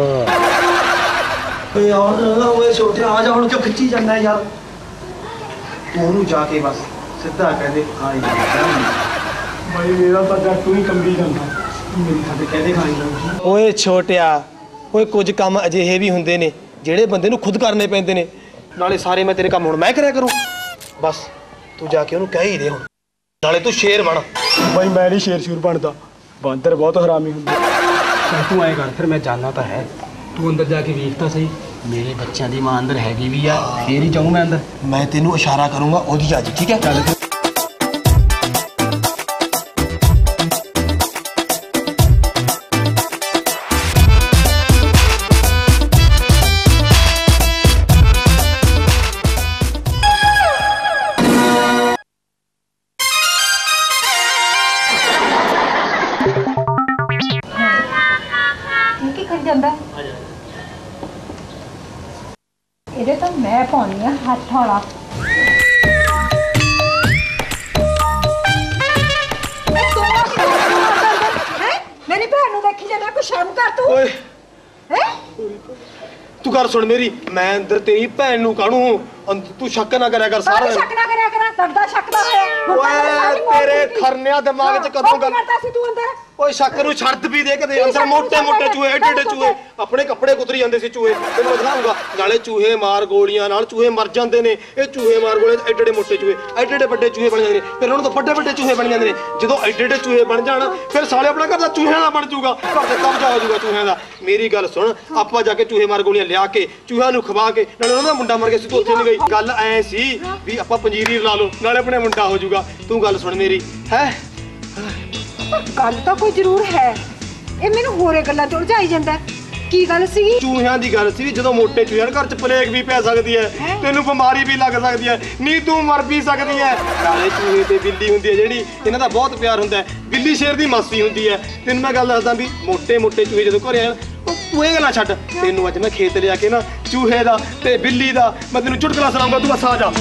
ਓਏ ਓਏ ਛੋਟੇ ਆ ਜਾ, ਹੁਣ ਕਿਉਂ ਖਿੱਚੀ ਜਾਂਦਾ ਯਾਰ? ਤੂੰ ਉਹਨੂੰ ਜਾ ਕੇ ਬਸ ਸਿੱਧਾ ਕਹਿ ਦੇ ਆਈ ਭਾਈ ਮੇਰਾ ਤਾਂ ਜੱਟ ਤੂੰ ਹੀ ਕੰਬੀ ਜਾਂਦਾ, ਮੇਰੀ ਸਾਡੇ ਕਹਦੇ ਖਾਈ ਜਾਂਦੀ। ਓਏ ਛੋਟਿਆ, ਓਏ ਕੁਝ ਕੰਮ ਅਜਿਹੇ ਵੀ ਹੁੰਦੇ ਨੇ ਜਿਹੜੇ ਬੰਦੇ ਨੂੰ ਖੁਦ ਕਰਨੇ ਪੈਂਦੇ ਨੇ, ਨਾਲੇ ਸਾਰੇ ਮੈਂ ਤੇਰੇ ਕੰਮ ਹੁਣ ਮੈਂ ਕਰਿਆ ਕਰੂੰ। ਬਸ ਤੂੰ ਜਾ ਕੇ ਉਹਨੂੰ ਕਹਿ ਹੀ ਦੇ ਹੁਣ, ਨਾਲੇ ਤੂੰ ਸ਼ੇਰ ਬਣ। ਭਾਈ ਮੈਂ ਨਹੀਂ ਸ਼ੇਰ ਸ਼ੂਰ ਬਣਦਾ, ਬਾਂਦਰ ਬਹੁਤ ਹਰਾਮੀ ਹੁੰਦੇ। ਚੱਲ ਤੂੰ ਐਂ ਕਰ, ਫਿਰ ਮੈਂ ਜਾਣਾ ਤਾਂ ਹੈ, ਤੂੰ ਅੰਦਰ ਜਾ ਕੇ ਵੇਖ ਤਾਂ ਸਹੀ, ਮੇਰੇ ਬੱਚਿਆਂ ਦੀ ਮਾਂ ਅੰਦਰ ਹੈਗੀ ਵੀ ਆ, ਫੇਰ ਹੀ ਜਾਊਂ ਮੈਂ ਅੰਦਰ। ਮੈਂ ਤੈਨੂੰ ਇਸ਼ਾਰਾ ਕਰੂੰਗਾ, ਉਹਦੀ ਆ ਜੀ, ਠੀਕ ਹੈ? ਚੱਲ ਜਾਂਦਾ ਇਹਦੇ ਤਾਂ ਮੈਂ ਪਾਉਣੀ ਆ ਹੱਥ ਵਾਲਾ। ਮੇਰੀ ਭੈਣ ਨੂੰ ਦੇਖੀ ਜਾਂਦਾ, ਕੋਈ ਸ਼ਰਮ ਕਰ ਤੂੰ। ਓਏ ਹੈ ਤੂੰ ਕਰ ਸੁਣ ਮੇਰੀ, ਮੈਂ ਅੰਦਰ ਤੇਰੀ ਭੈਣ ਨੂੰ ਕਾਹਨੂੰ, ਤੂੰ ਸ਼ੱਕ ਨਾ ਕਰਿਆ ਕਰ ਸਾਰਾ ਦਿਨ। ਸ਼ੱਕ ਨਾ ਕਰਿਆ ਕਰਾਂ, ਦਰਦਾ ਸ਼ੱਕ ਦਾ ਹੋਇਆ। ਓਏ ਤੇਰੇ ਖਰਨਿਆ ਦਿਮਾਗ 'ਚ ਕਦੋਂ ਗੱਲ ਕਰਦਾ ਸੀ ਤੂੰ ਅੰਦਰ? ਓਏ ਸ਼ੱਕ ਨੂੰ ਛੱਡ ਵੀ ਦੇ ਕਦੇ, ਅੰਦਰ ਮੋਟੇ ਮੋਟੇ ਚੂਹੇ, ਏਡੇ ਏਡੇ ਚੂਹੇ, ਆਪਣੇ ਕੱਪੜੇ ਕੁਤਰੀ ਜਾਂਦੇ ਸੀ ਚੂਹੇ, ਤੈਨੂੰ ਦਿਖਾਉਂਗਾ। ਨਾਲੇ ਚੂਹੇ ਮਾਰ ਗੋਲੀਆਂ ਨਾਲ ਚੂਹੇ ਮਰ ਜਾਂਦੇ ਨੇ, ਇਹ ਚੂਹੇ ਮਾਰ ਗੋਲੀਆਂ ਏਡੇ ਏਡੇ ਮੋਟੇ ਚੂਹੇ, ਏਡੇ ਏਡੇ ਵੱਡੇ ਚੂਹੇ ਬਣ ਜਾਂਦੇ ਨੇ, ਫਿਰ ਉਹਨਾਂ ਤੋਂ ਵੱਡੇ ਵੱਡੇ ਚੂਹੇ ਬਣ ਜਾਂਦੇ ਨੇ। ਜਦੋਂ ਏਡੇ ਏਡੇ ਚੂਹੇ ਬਣ ਜਾਣ, ਫਿਰ ਸਾਲੇ ਆਪਣਾ ਘਰ ਦਾ ਚੂਹਿਆਂ ਦਾ ਬਣ ਜਾਊਗਾ, ਘਰ ਦੇ ਕਬਜ਼ਾ ਹੋ ਜਾਊਗਾ ਚੂਹਿਆਂ ਦਾ। ਮੇਰੀ ਗੱਲ ਸੁਣ, ਆਪਾਂ ਜਾ ਕੇ ਚੂਹੇ ਮਾਰ ਗੋਲੀਆਂ ਲਿਆ ਕੇ ਚੂਹਿਆਂ ਨੂੰ ਖਵਾ ਕੇ, ਨਾਲੇ ਉਹਨਾਂ ਦਾ ਮੁੰਡਾ ਮਰ ਗਿਆ ਸੀ, ਤੂੰ ਉੱਥੇ ਨਹੀਂ ਗਈ। ਗੱਲ ਐ ਸੀ ਵੀ ਆਪਾਂ ਪੰਜੀਰੀ ਲਾ ਲਓ, ਨਾਲੇ ਆਪਣੇ ਮੁੰਡਾ ਹੋ ਜਾਊਗਾ। ਤੂੰ ਗੱਲ ਸੁਣ ਮੇਰੀ, ਹੈ ਪਰ ਗੱਲ ਤਾਂ ਕੋਈ ਜ਼ਰੂਰ ਹੈ। ਇਹ ਮੈਨੂੰ ਹੋਰੇ ਗੱਲਾਂ ਚ ਉਲਝਾਈ ਜਾਂਦਾ ਹੈ। ਕੀ ਗੱਲ ਸੀਗੀ? ਚੂਹਿਆਂ ਦੀ ਗੱਲ ਸੀ, ਜਦੋਂ ਮੋਟੇ ਚੂਹਿਆਂ ਘਰ ਚ ਪਲੇਗ ਵੀ ਪੈ ਸਕਦੀ ਹੈ, ਤੈਨੂੰ ਬਿਮਾਰੀ ਵੀ ਲੱਗ ਸਕਦੀ ਹੈ, ਨਹੀਂ ਤੂੰ ਮਰ ਵੀ ਸਕਦੀ ਹੈ। ਕਾਲੇ ਚੂਹੇ ਤੇ ਬਿੱਲੀ ਹੁੰਦੀ ਹੈ ਜਿਹੜੀ, ਇਹਨਾਂ ਦਾ ਬਹੁਤ ਪਿਆਰ ਹੁੰਦਾ ਹੈ। ਬਿੱਲੀ ਸ਼ੇਰ ਦੀ ਮਾਸੀ ਹੁੰਦੀ ਹੈ। ਤੈਨੂੰ ਮੈਂ ਗੱਲ ਦੱਸਦਾ ਵੀ ਮੋਟੇ ਚੂਹੇ ਜਦੋਂ ਘਰੇ ਆਣ, ਤੂੰ ਇਹ ਗੱਲਾਂ ਛੱਡ। ਤੈਨੂੰ ਅੱਜ ਮੈਂ ਖੇਤ ਲਿਆ ਕੇ ਨਾ ਚੂਹੇ ਦਾ ਤੇ ਬਿੱਲੀ ਦਾ ਮੈਂ ਤੈਨੂੰ ਚੁਟਕਲਾ ਸੁਣਾਉਂਗਾ, ਤੂੰ ਬਸ ਆ ਜਾ।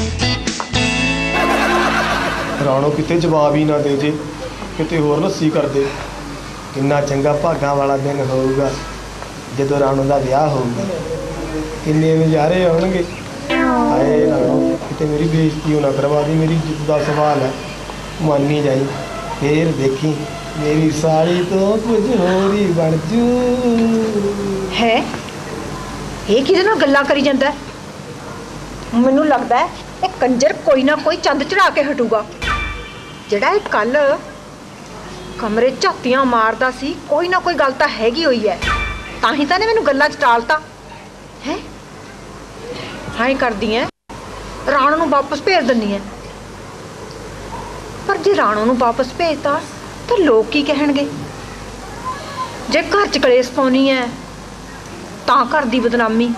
ਰਾਣੋ ਕਿਤੇ ਜਵਾਬ ਹੀ ਨਾ ਦੇ ਜੇ, ਕਿਤੇ ਹੋਰ ਲੱਸੀ ਕਰ ਦੇ। ਕਿੰਨਾ ਚੰਗਾ ਭਾਗਾਂ ਵਾਲਾ ਦਿਨ ਹੋਊਗਾ ਜਦੋਂ ਰਾਣੋ ਦਾ ਵਿਆਹ ਹੋਊਗਾ। ਕਿੰਨੇ ਨਜ਼ਾਰੇ ਆਉਣਗੇ। ਹਾਏ ਰਾਣੋ, ਕਿਤੇ ਮੇਰੀ ਬੇਇੱਜ਼ਤੀ ਨਾ ਕਰਵਾ ਦੀ। ਮੇਰੀ ਇੱਜ਼ਤ ਦਾ ਸਵਾਲ ਹੈ, ਮੰਨੀ ਜਾਈ। ਫੇਰ ਦੇਖੀ ਮੇਰੀ ਸਾਲੀ ਤੋਂ ਕੁਝ ਹੋਰ ਹੀ ਬਣ ਜੂ। ਹੈ ਇਹ ਕਿਹਦੇ ਨਾਲ ਗੱਲਾਂ ਕਰੀ ਜਾਂਦਾ? ਮੈਨੂੰ ਲੱਗਦਾ ਹੈ ਇਹ ਕੰਜਰ ਕੋਈ ਨਾ ਕੋਈ ਚੰਦ ਚੜਾ ਕੇ ਹਟੂਗਾ। ਜਿਹੜਾ ਇਹ ਕੱਲ ਕਮਰੇ ਝਾਤੀਆਂ ਮਾਰਦਾ ਸੀ, ਕੋਈ ਨਾ ਕੋਈ ਗੱਲ ਤਾਂ ਹੈਗੀ ਹੋਈ ਹੈ। ਤਾਂ ਹੀ ਤਾਂ ਨੇ ਮੈਨੂੰ ਗੱਲਾਂ 'ਚ ਟਾਲਤਾ ਹੈ। ਹਾਂ ਕਰਦੀ ਐ, ਰਾਣੋ ਨੂੰ ਵਾਪਸ ਭੇਜ ਦਿੰਨੀ ਐ। ਪਰ ਜੇ ਰਾਣੋ ਨੂੰ ਵਾਪਸ ਭੇਜਤਾ ਤਾਂ ਲੋਕ ਕੀ ਕਹਿਣਗੇ? ਜੇ ਘਰ 'ਚ ਕਲੇਸ਼ ਪਾਉਣੀ ਐ ਤਾਂ ਘਰ ਦੀ ਬਦਨਾਮੀ।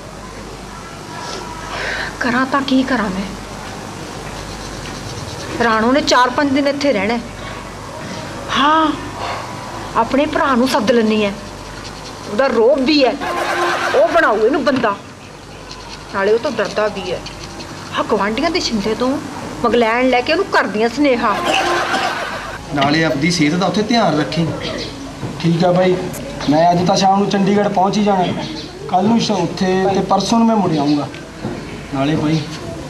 ਕਰਾਂ ਤਾਂ ਕੀ ਕਰਾਂ ਮੈਂ? ਰਾਣੋ ਨੇ 4-5 ਦਿਨ ਇੱਥੇ ਰਹਿਣਾ। ਹਾਂ, ਆਪਣੇ ਭਰਾ ਨੂੰ ਸੱਦ ਲੈਣੀ ਐ। ਉਹਦਾ ਰੋਬ ਵੀ ਹੈ, ਉਹ ਬਣਾਊ ਇਹਨੂੰ ਬੰਦਾ। ਨਾਲੇ ਉਹ ਤੋਂ ਡਰਦਾ ਵੀ ਹੈ। ਹਾਂ, ਗੁਆਂਢੀਆਂ ਦੇ ਛਿੰਦੇ ਤੋਂ ਮਗਲੈਣ ਲੈ ਕੇ ਉਹਨੂੰ ਕਰਦੀਆਂ ਸੁਨੇਹਾ। ਨਾਲੇ ਆਪਣੀ ਸਿਹਤ ਦਾ ਉੱਥੇ ਧਿਆਨ ਰੱਖੀ। ਠੀਕ ਹੈ ਭਾਈ, ਮੈਂ ਅੱਜ ਤਾਂ ਸ਼ਾਮ ਨੂੰ ਚੰਡੀਗੜ੍ਹ ਪਹੁੰਚ ਹੀ ਜਾਣਾ। ਕੱਲ ਨੂੰ ਉੱਥੇ ਤੇ ਪਰਸੋਂ ਨੂੰ ਮੈਂ ਮੁੜ ਆਊਂਗਾ। ਨਾਲੇ ਭਾਈ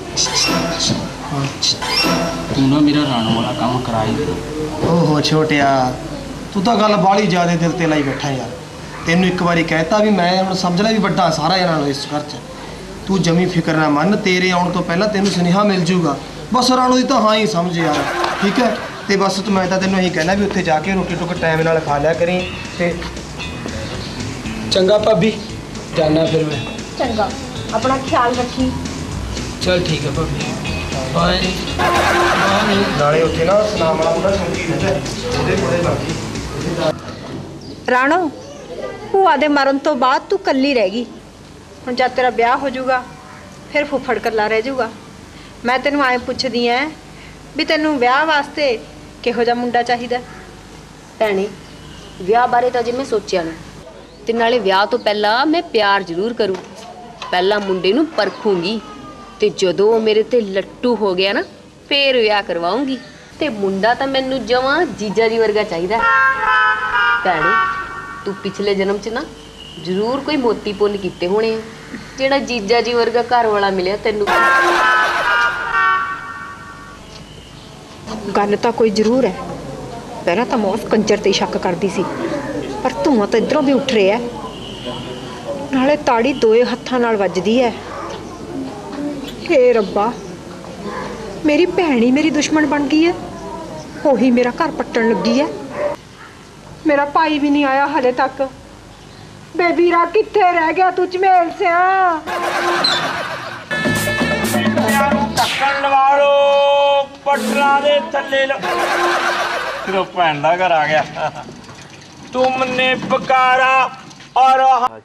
ਤੂੰ ਨਾ ਮੇਰਾ ਰਾਣੋ ਵਾਲਾ ਕੰਮ ਕਰਾ ਹੀ ਦੇ। ਓਹੋ ਛੋਟਿਆ, ਤੂੰ ਤਾਂ ਗੱਲ ਬਾਹਲੀ ਜ਼ਿਆਦਾ ਦਿਲ ਤੇ ਲਾਈ ਬੈਠਾ ਯਾਰ। ਤੈਨੂੰ ਇੱਕ ਵਾਰੀ ਕਹਿਤਾ ਵੀ ਮੈਂ ਹੁਣ ਸਮਝ ਲੈ ਵੀ ਵੱਡਾ ਸਾਰਾ ਇਹਨਾਂ ਨੂੰ ਇਸ ਘਰ 'ਚ। ਤੂੰ ਜਮੀ ਫਿਕਰ ਨਾ ਮੰਨ, ਤੇਰੇ ਆਉਣ ਤੋਂ ਪਹਿਲਾਂ ਤੈਨੂੰ ਸੁਨੇਹਾ ਮਿਲ ਜੂਗਾ। ਬਸ ਰਾਣੋ ਦੀ ਤਾਂ ਹਾਂ ਹੀ ਸਮਝ ਯਾਰ, ਠੀਕ ਹੈ? ਤੇ ਬਸ ਮੈਂ ਤਾਂ ਤੈਨੂੰ ਇਹੀ ਕਹਿਣਾ ਵੀ ਉੱਥੇ ਜਾ ਕੇ ਰੋਟੀ ਟੁੱਕ ਟਾਈਮ ਨਾਲ ਖਾ ਲਿਆ ਕਰੀ। ਤੇ ਚੰਗਾ ਭਾਬੀ, ਜਾਣਾ ਫਿਰ ਮੈਂ। ਚੰਗਾ, ਆਪਣਾ ਖਿਆਲ ਰੱਖੀ। ਚਲ ਠੀਕ ਹੈ ਭਾਬੀ, ਬਾਏ। ਨਾਲੇ ਉੱਥੇ ਨਾ ਸਨਾਮ ਵਾਲਾ ਮੁੰਡਾ ਸੰਗੀ ਰਹਿੰਦਾ, ਉਹਦੇ ਕੋਲੇ ਬਾਕੀ। ਰਾਣੋ, ਭੂਆ ਦੇ ਮਰਨ ਤੋਂ ਬਾਅਦ ਤੂੰ ਕੱਲੀ ਰਹਿ ਗਈ। ਹੁਣ ਜਦ ਤੇਰਾ ਵਿਆਹ ਹੋ ਜਾਊਗਾ ਫਿਰ ਫੁੱਫੜ ਕੱਲਾ ਰਹਿ ਜਾਊਗਾ। ਮੈਂ ਤੈਨੂੰ ਐਂ ਪੁੱਛਦੀ ਐ ਵੀ ਤੈਨੂੰ ਵਿਆਹ ਵਾਸਤੇ ਕਿਹੋ ਜਿਹਾ ਮੁੰਡਾ ਚਾਹੀਦਾ? ਭੈਣੇ, ਵਿਆਹ ਬਾਰੇ ਤਾਂ ਜੇ ਮੈਂ ਸੋਚਿਆ ਨਹੀਂ। ਤੇ ਨਾਲੇ ਵਿਆਹ ਤੋਂ ਪਹਿਲਾਂ ਮੈਂ ਪਿਆਰ ਜ਼ਰੂਰ ਕਰੂੰ। ਪਹਿਲਾਂ ਮੁੰਡੇ ਨੂੰ ਪਰਖੂੰਗੀ ਤੇ ਜਦੋਂ ਉਹ ਮੇਰੇ ਤੇ ਲੱਟੂ ਹੋ ਗਿਆ ਨਾ ਫੇਰ ਵਿਆਹ ਕਰਵਾਉਂਗੀ। ਤੇ ਮੁੰਡਾ ਤਾਂ ਮੈਨੂੰ ਜਮਾਂ ਜੀਜਾ ਜੀ ਵਰਗਾ ਚਾਹੀਦਾ। ਭੈਣੇ, ਤੂੰ ਪਿਛਲੇ ਜਨਮ 'ਚ ਨਾ ਜ਼ਰੂਰ ਕੋਈ ਮੋਤੀ ਪੁੰਨ ਕੀਤੇ ਹੋਣੇ ਆ, ਜਿਹੜਾ ਜੀਜਾ ਜੀ ਵਰਗਾ ਘਰ ਵਾਲਾ ਮਿਲਿਆ ਤੈਨੂੰ। ਗੱਲ ਤਾਂ ਕੋਈ ਜ਼ਰੂਰ ਹੈ। ਪਹਿਲਾਂ ਤਾਂ ਮੈਂ ਉਸ ਕੰਜਰ ਤੇ ਸ਼ੱਕ ਕਰਦੀ ਸੀ, ਪਰ ਧੂੰਆਂ ਤਾਂ ਇੱਧਰੋਂ ਵੀ ਉੱਠ ਰਿਹਾ। ਨਾਲੇ ਤਾੜੀ ਦੋਏ ਹੱਥਾਂ ਨਾਲ ਵੱਜਦੀ ਹੈ। ਹੇ ਰੱਬਾ, ਮੇਰੀ ਭੈਣ ਹੀ ਮੇਰੀ ਦੁਸ਼ਮਣ ਬਣ ਗਈ ਹੈ। ਉਹੀ ਮੇਰਾ ਘਰ ਪੱਟਣ ਲੱਗੀ ਹੈ। ਮੇਰਾ ਭਾਈ ਵੀ ਨਹੀਂ ਆਇਆ ਹਲੇ ਤੱਕ। ਬੇਬੀਰਾ ਕਿੱਥੇ ਰਹਿ ਗਿਆ ਤੂੰ ਝਮੇਲ ਸਿਆ? ਨੂੰ ਟੱਕਣ ਲਵਾ ਲੋ, ਪਟਰਾ ਦੇ ਥੱਲੇ ਤੇਰਾ ਭੈਣ ਦਾ ਘਰ ਆ ਗਿਆ। ਤੁਮਨੇ ਪੁਕਾਰਾ ਔਰ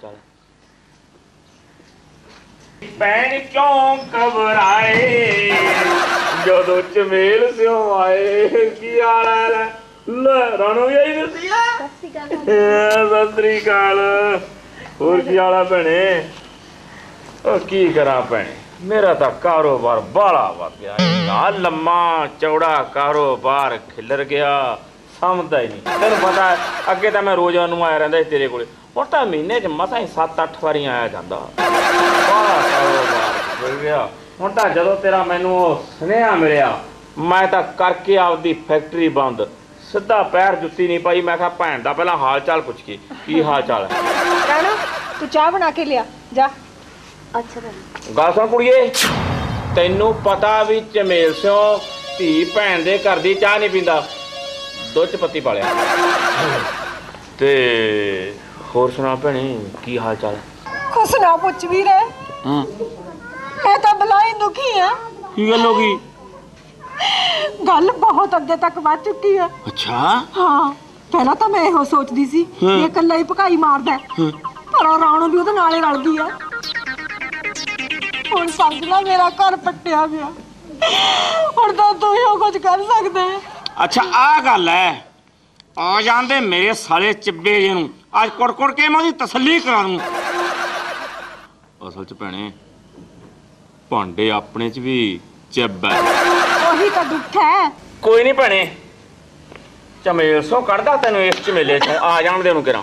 ਭੈਣ ਕਿਉਂ ਘਬਰਾਏ ਜਦੋਂ ਝਮੇਲ ਸਿਓ ਆਏ। ਕੀ ਹਾਲ ਹੈ? ਲੈ ਰਾਣੋ ਵੀ ਆਈ ਦਿੱਤੀ ਆ। ਸਤਿ ਸ੍ਰੀ ਅਕਾਲ। ਹੋਰ ਕੀ ਹਾਲ ਆ ਭੈਣੇ? ਉਹ ਕੀ ਕਰਾਂ ਭੈਣੇ, ਮੇਰਾ ਤਾਂ ਕਾਰੋਬਾਰ ਬਾਲਾ ਵੱਧ ਗਿਆ। ਇੰਨਾ ਲੰਮਾ ਚੌੜਾ ਕਾਰੋਬਾਰ ਖਿਲਰ ਗਿਆ, ਸਮਝਦਾ ਹੀ ਨਹੀਂ। ਤੈਨੂੰ ਪਤਾ ਹੈ ਅੱਗੇ ਤਾਂ ਮੈਂ ਰੋਜ਼ਾਨਾ ਨੂੰ ਆਇਆ ਰਹਿੰਦਾ ਸੀ ਤੇਰੇ ਕੋਲੇ, ਹੁਣ ਤਾਂ ਮਹੀਨੇ 'ਚ ਮਸਾਂ ਹੀ 7-8 ਵਾਰੀ ਆਇਆ ਜਾਂਦਾ। ਬਾਲਾ ਕਾਰੋਬਾਰ ਖਿਲ ਗਿਆ। ਹੁਣ ਤਾਂ ਜਦੋਂ ਤੇਰਾ ਮੈਨੂੰ ਉਹ ਸੁਨੇਹਾ ਮਿਲਿਆ, ਮੈਂ ਤਾਂ ਕਰਕੇ ਆਪਦੀ ਫੈਕਟਰੀ ਬੰਦ, ਸਿੱਧਾ ਪੈਰ ਜੁੱਤੀ ਨਹੀਂ ਪਾਈ। ਮੈਂ ਕਿਹਾ ਭੈਣ ਦਾ ਪਹਿਲਾਂ ਹਾਲ ਚਾਲ ਪੁੱਛ ਕੇ ਕੀ ਹਾਲ ਚਾਲ ਹੈ। ਰਾਣਾ, ਤੂੰ ਚਾਹ ਬਣਾ ਕੇ ਲਿਆ ਜਾ। ਅੱਛਾ ਗੱਲ ਸੁਣ ਕੁੜੀਏ, ਤੈਨੂੰ ਪਤਾ ਵੀ ਝਮੇਲ ਸਿਓ ਧੀ ਭੈਣ ਦੇ ਘਰ ਦੀ ਚਾਹ ਨਹੀਂ ਪੀਂਦਾ, ਦੁੱਧ 'ਚ ਪੱਤੀ ਪਾ ਲਿਆ। ਤੇ ਹੋਰ ਸੁਣਾ ਭੈਣੇ, ਕੀ ਹਾਲ ਚਾਲ ਹੈ? ਕੁਛ ਨਾ ਪੁੱਛ ਵੀ ਰੇ। ਹਾਂ, ਮੈਂ ਤਾਂ ਬਲਾਈ ਦੁਖੀ ਆ। ਕੀ ਗੱਲ ਹੋ ਗਈ? ਗੱਲ ਬਹੁਤ ਅੱਗੇ ਤੱਕ ਵੱਧ ਚੁੱਕੀ ਹੈ। ਅੱਛਾ ਹਾਂ, ਪਹਿਲਾਂ ਤਾਂ ਮੈਂ ਇਹੋ ਸੋਚਦੀ ਸੀ ਕਿ ਇਹ ਇਕੱਲਾ ਹੀ ਭਕਾਈ ਮਾਰਦਾ ਹੈ, ਪਰ ਉਹ ਰਾਣੋ ਵੀ ਉਹਦੇ ਨਾਲ ਹੀ ਰਲ ਗਈ ਆ। ਹੁਣ ਸਮਝ ਲੈ ਮੇਰਾ ਘਰ ਪੱਟਿਆ ਗਿਆ, ਹੁਣ ਤਾਂ ਤੂੰ ਹੀ ਉਹ ਕੁਝ ਕਰ ਸਕਦਾ ਹੈ। ਅੱਛਾ ਆਹ ਗੱਲ ਹੈ, ਆ ਜਾਂਦੇ ਮੇਰੇ ਸਾਲੇ ਚਿੱਬੇ ਜੇ ਨੂੰ ਅੱਜ ਕੁੜ ਕੇ ਮੈਂ ਉਹਦੀ ਤਸੱਲੀ ਕਰਾ ਦੂੰ। ਅਸਲ ਚ ਭੈਣੇ ਭਾਂਡੇ ਆਪਣੇ ਚ ਵੀ ਚਿੱਬ ਹੈ। ਉਹੀ ਤਾਂ ਦੁੱਖ ਹੈ। ਕੋਈ ਨਹੀਂ ਭੈਣੇ, ਝਮੇਲ ਸੋ ਕੱਢਦਾ ਤੈਨੂੰ ਇਸ ਝਮੇਲੇ ਚੋਂ, ਆ ਜਾਣ ਦੇ ਉਹਨੂੰ ਕਿਰਾਂ।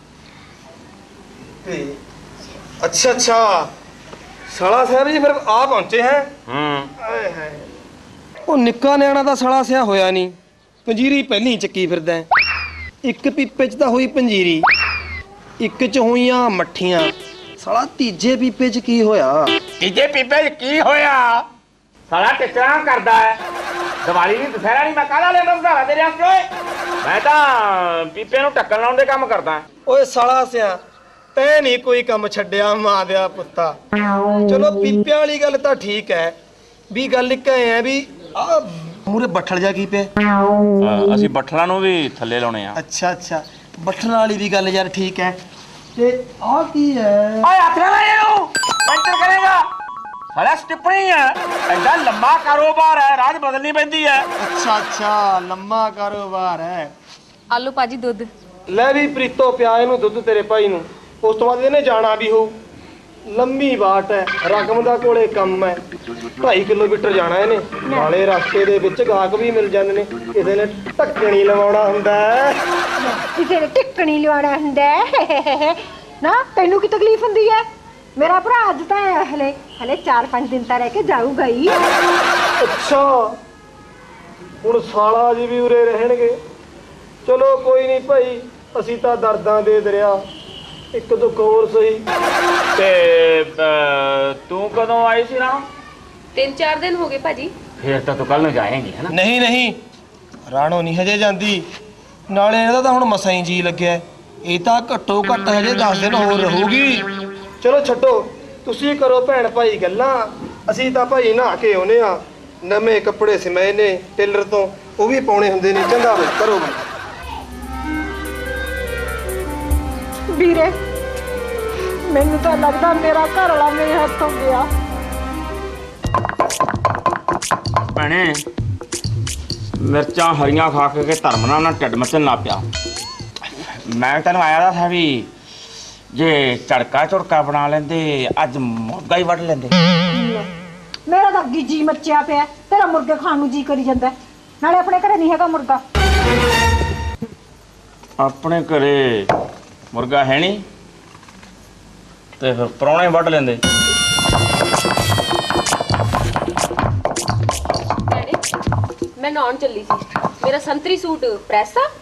ਅੱਛਾ ਸਾਲਾ ਸਾਹਿਬ ਜੀ ਫਿਰ ਆ ਪਹੁੰਚੇ ਹੈ। ਆਏ ਹਾਏ, ਉਹ ਨਿੱਕਾ ਨਿਆਣਾ ਤਾਂ ਸਾਲਾ ਸਿਆ ਹੋਇਆ ਨਹੀਂ, ਪੰਜੀਰੀ ਪਹਿਲੀ ਚੱਕੀ ਫਿਰਦਾ ਹੈ। ਇੱਕ ਪੀਪੇ 'ਚ ਤਾਂ ਹੋਈ ਪੰਜੀਰੀ, ਇੱਕ 'ਚ ਹੋਈਆਂ ਮੱਠੀਆਂ, ਸਾਲਾ ਤੀਜੇ ਪੀਪੇ 'ਚ ਕੀ ਹੋਇਆ? ਤੀਜੇ ਪੀਪੇ 'ਚ ਕੀ ਹੋਇਆ? ਸਾਲਾ ਟਿਚਰਾਂ ਕਰਦਾ ਹੈ। ਦੀਵਾਲੀ ਦੀ ਦੁਸਹਿਰਾ ਨਹੀਂ ਮੈਂ ਕਾਹਦਾ ਲੈਂਦਾ ਸੁਧਾਰਾ ਤੇਰੇ ਵਾਸਤੇ ਓਏ? ਮੈਂ ਤਾਂ ਪੀਪੇ ਨੂੰ ਢੱਕਣ ਲਾਉਣ ਦੇ ਕੰਮ ਕਰਦਾ। ਓਏ ਸਾਲਾ ਸਿਆ, ਤੈਂ ਨਹੀਂ ਕੋਈ ਕੰਮ ਛੱਡਿਆ ਮਾਂ ਦਿਆ ਪੁੱਤਾ। ਚਲੋ ਪੀਪਿਆਂ ਵਾਲੀ ਗੱਲ ਤਾਂ ਠੀਕ ਹੈ, ਵੀ ਗੱਲ ਇੱਕ ਐ ਵੀ ਆ ਮੂਰੇ ਬੱਠਲ ਜਾ ਕੀ ਪਿਆ? ਅਸੀਂ ਬੱਠਲਾਂ ਨੂੰ ਵੀ ਥੱਲੇ ਲਾਉਣੇ ਆ। ਅੱਛਾ ਬੱਠਲ ਵਾਲੀ ਵੀ ਗੱਲ ਯਾਰ ਠੀਕ ਹੈ। ਤੇ ਆ ਕੀ ਹੈ? ਓਏ ਹੱਥ ਨਾਲ ਇਹਨੂੰ ਪੈਂਟਰ ਕਰੇਗਾ। ਸਾਲਾ ਸਟਿੱਪਣੀ ਹੈ, ਐਡਾ ਲੰਮਾ ਕਾਰੋਬਾਰ ਹੈ, ਰਾਜ ਬਦਲਣੀ ਪੈਂਦੀ ਹੈ। ਅੱਛਾ ਲੰਮਾ ਕਾਰੋਬਾਰ ਹੈ। ਆਲੂ ਭਾਜੀ ਦੁੱਧ। ਲੈ ਵੀ ਪ੍ਰੀਤੋ ਪਿਆ ਇਹਨੂੰ ਦੁੱਧ ਤੇਰੇ ਭਾਈ ਨੂੰ, ਉਸ ਤੋਂ ਬਾਅਦ ਇਹਨੇ ਜਾਣਾ ਵੀ ਹੋਊ। ਲੰਮੀ ਬਾਟ ਹੈ, ਰਕਮ ਦਾ ਕੋਲੇ ਕੰਮ ਹੈ, 2.5 ਕਿਲੋਮੀਟਰ ਜਾਣਾ ਇਹਨੇ। ਨਾਲੇ ਰਸਤੇ ਦੇ ਵਿੱਚ ਗਾਹਕ ਵੀ ਮਿਲ ਜਾਂਦੇ ਨੇ, ਕਿਸੇ ਨੇ ਢੱਕਣੀ ਲਵਾਉਣਾ ਹੁੰਦਾ ਹੈ। ਕਿਸੇ ਨੇ ਟਿੱਕਣੀ ਲਵਾਉਣਾ ਹੁੰਦਾ ਹੈ ਨਾ। ਤੈਨੂੰ ਕੀ ਤਕਲੀਫ ਹੁੰਦੀ ਹੈ? ਮੇਰਾ ਭਰਾ ਅੱਜ ਤਾਂ ਹਲੇ 4-5 ਦਿਨ ਤਾਂ ਰਹਿ ਕੇ ਜਾਊਗਾ ਹੀ। ਅੱਛਾ ਹੁਣ ਸਾਲਾ ਜੀ ਵੀ ਉਰੇ ਰਹਿਣਗੇ। ਚਲੋ ਕੋਈ ਨਹੀਂ ਭਾਈ, ਅਸੀਂ ਤਾਂ ਦਰਦਾਂ ਦੇ ਦਰਿਆ, ਇੱਕ ਦੁੱਖ ਹੋਰ ਸਹੀ। ਤੇ ਤੂੰ ਕਦੋਂ ਆਈ ਸੀ ਰਾਣੋ? 3-4 ਦਿਨ ਹੋ ਗਏ ਭਾਜੀ। ਫੇਰ ਤਾਂ ਤੂੰ ਕੱਲ ਨੂੰ ਜਾਏਂਗੀ ਹੈ ਨਾ? ਨਹੀਂ ਰਾਣੋ ਨਹੀਂ ਹਜੇ ਜਾਂਦੀ, ਨਾਲੇ ਇਹਦਾ ਤਾਂ ਹੁਣ ਮਸਾਂ ਹੀ ਜੀ ਲੱਗਿਆ। ਇਹ ਤਾਂ ਘੱਟੋ ਘੱਟ ਹਜੇ 10 ਦਿਨ ਹੋਰ ਰਹੂਗੀ। ਚਲੋ ਛੱਡੋ, ਤੁਸੀਂ ਕਰੋ ਭੈਣ ਭਾਈ ਗੱਲਾਂ, ਅਸੀਂ ਤਾਂ ਭਾਈ ਨਹਾ ਕੇ ਆਉਨੇ ਆ। ਨਵੇਂ ਕੱਪੜੇ ਸਿਮੇ ਨੇ ਟੇਲਰ ਤੋਂ, ਉਹ ਵੀ ਪਾਉਣੇ ਹੁੰਦੇ ਨੇ। ਚੰਗਾ ਬਈ ਕਰੋ ਵੀਰੇ, ਮੈਨੂੰ ਤਾਂ ਲੱਗਦਾ ਮੇਰਾ ਘਰ ਵਾਲਾ ਮੇਰੇ ਹੱਥੋਂ ਗਿਆ। ਭੈਣੇ ਮਿਰਚਾਂ ਹਰੀਆਂ ਖਾ ਕੇ ਧਰਮ ਨਾਲ ਢਿੱਡ ਮਚਣ ਲੱਗ ਪਿਆ। ਮੈਂ ਤੈਨੂੰ ਆਇਆ ਦਾ ਵੀ ਜੇ ਝੜਕਾ ਬਣਾ ਲੈਂਦੇ, ਅੱਜ ਮੁਰਗਾ ਹੀ ਵੱਢ ਲੈਂਦੇ। ਮੇਰਾ ਤਾਂ ਅੱਗੇ ਜੀ ਮੱਚਿਆ ਪਿਆ, ਤੇਰਾ ਮੁਰਗੇ ਖਾਣ ਨੂੰ ਜੀ ਕਰੀ ਜਾਂਦਾ। ਨਾਲੇ ਆਪਣੇ ਘਰੇ ਨਹੀਂ ਹੈਗਾ ਮੁਰਗਾ। ਆਪਣੇ ਘਰੇ ਮੁਰਗਾ ਹੈ ਨਹੀਂ ਤੇ ਫਿਰ ਪ੍ਰਾਹੁਣੇ ਵੱਢ ਲੈਂਦੇ। ਮੈਂ ਨਹਾਉਣ ਚੱਲੀ ਸੀ, ਮੇਰਾ ਸੰਤਰੀ ਸੂਟ ਪ੍ਰੈਸ ਆ।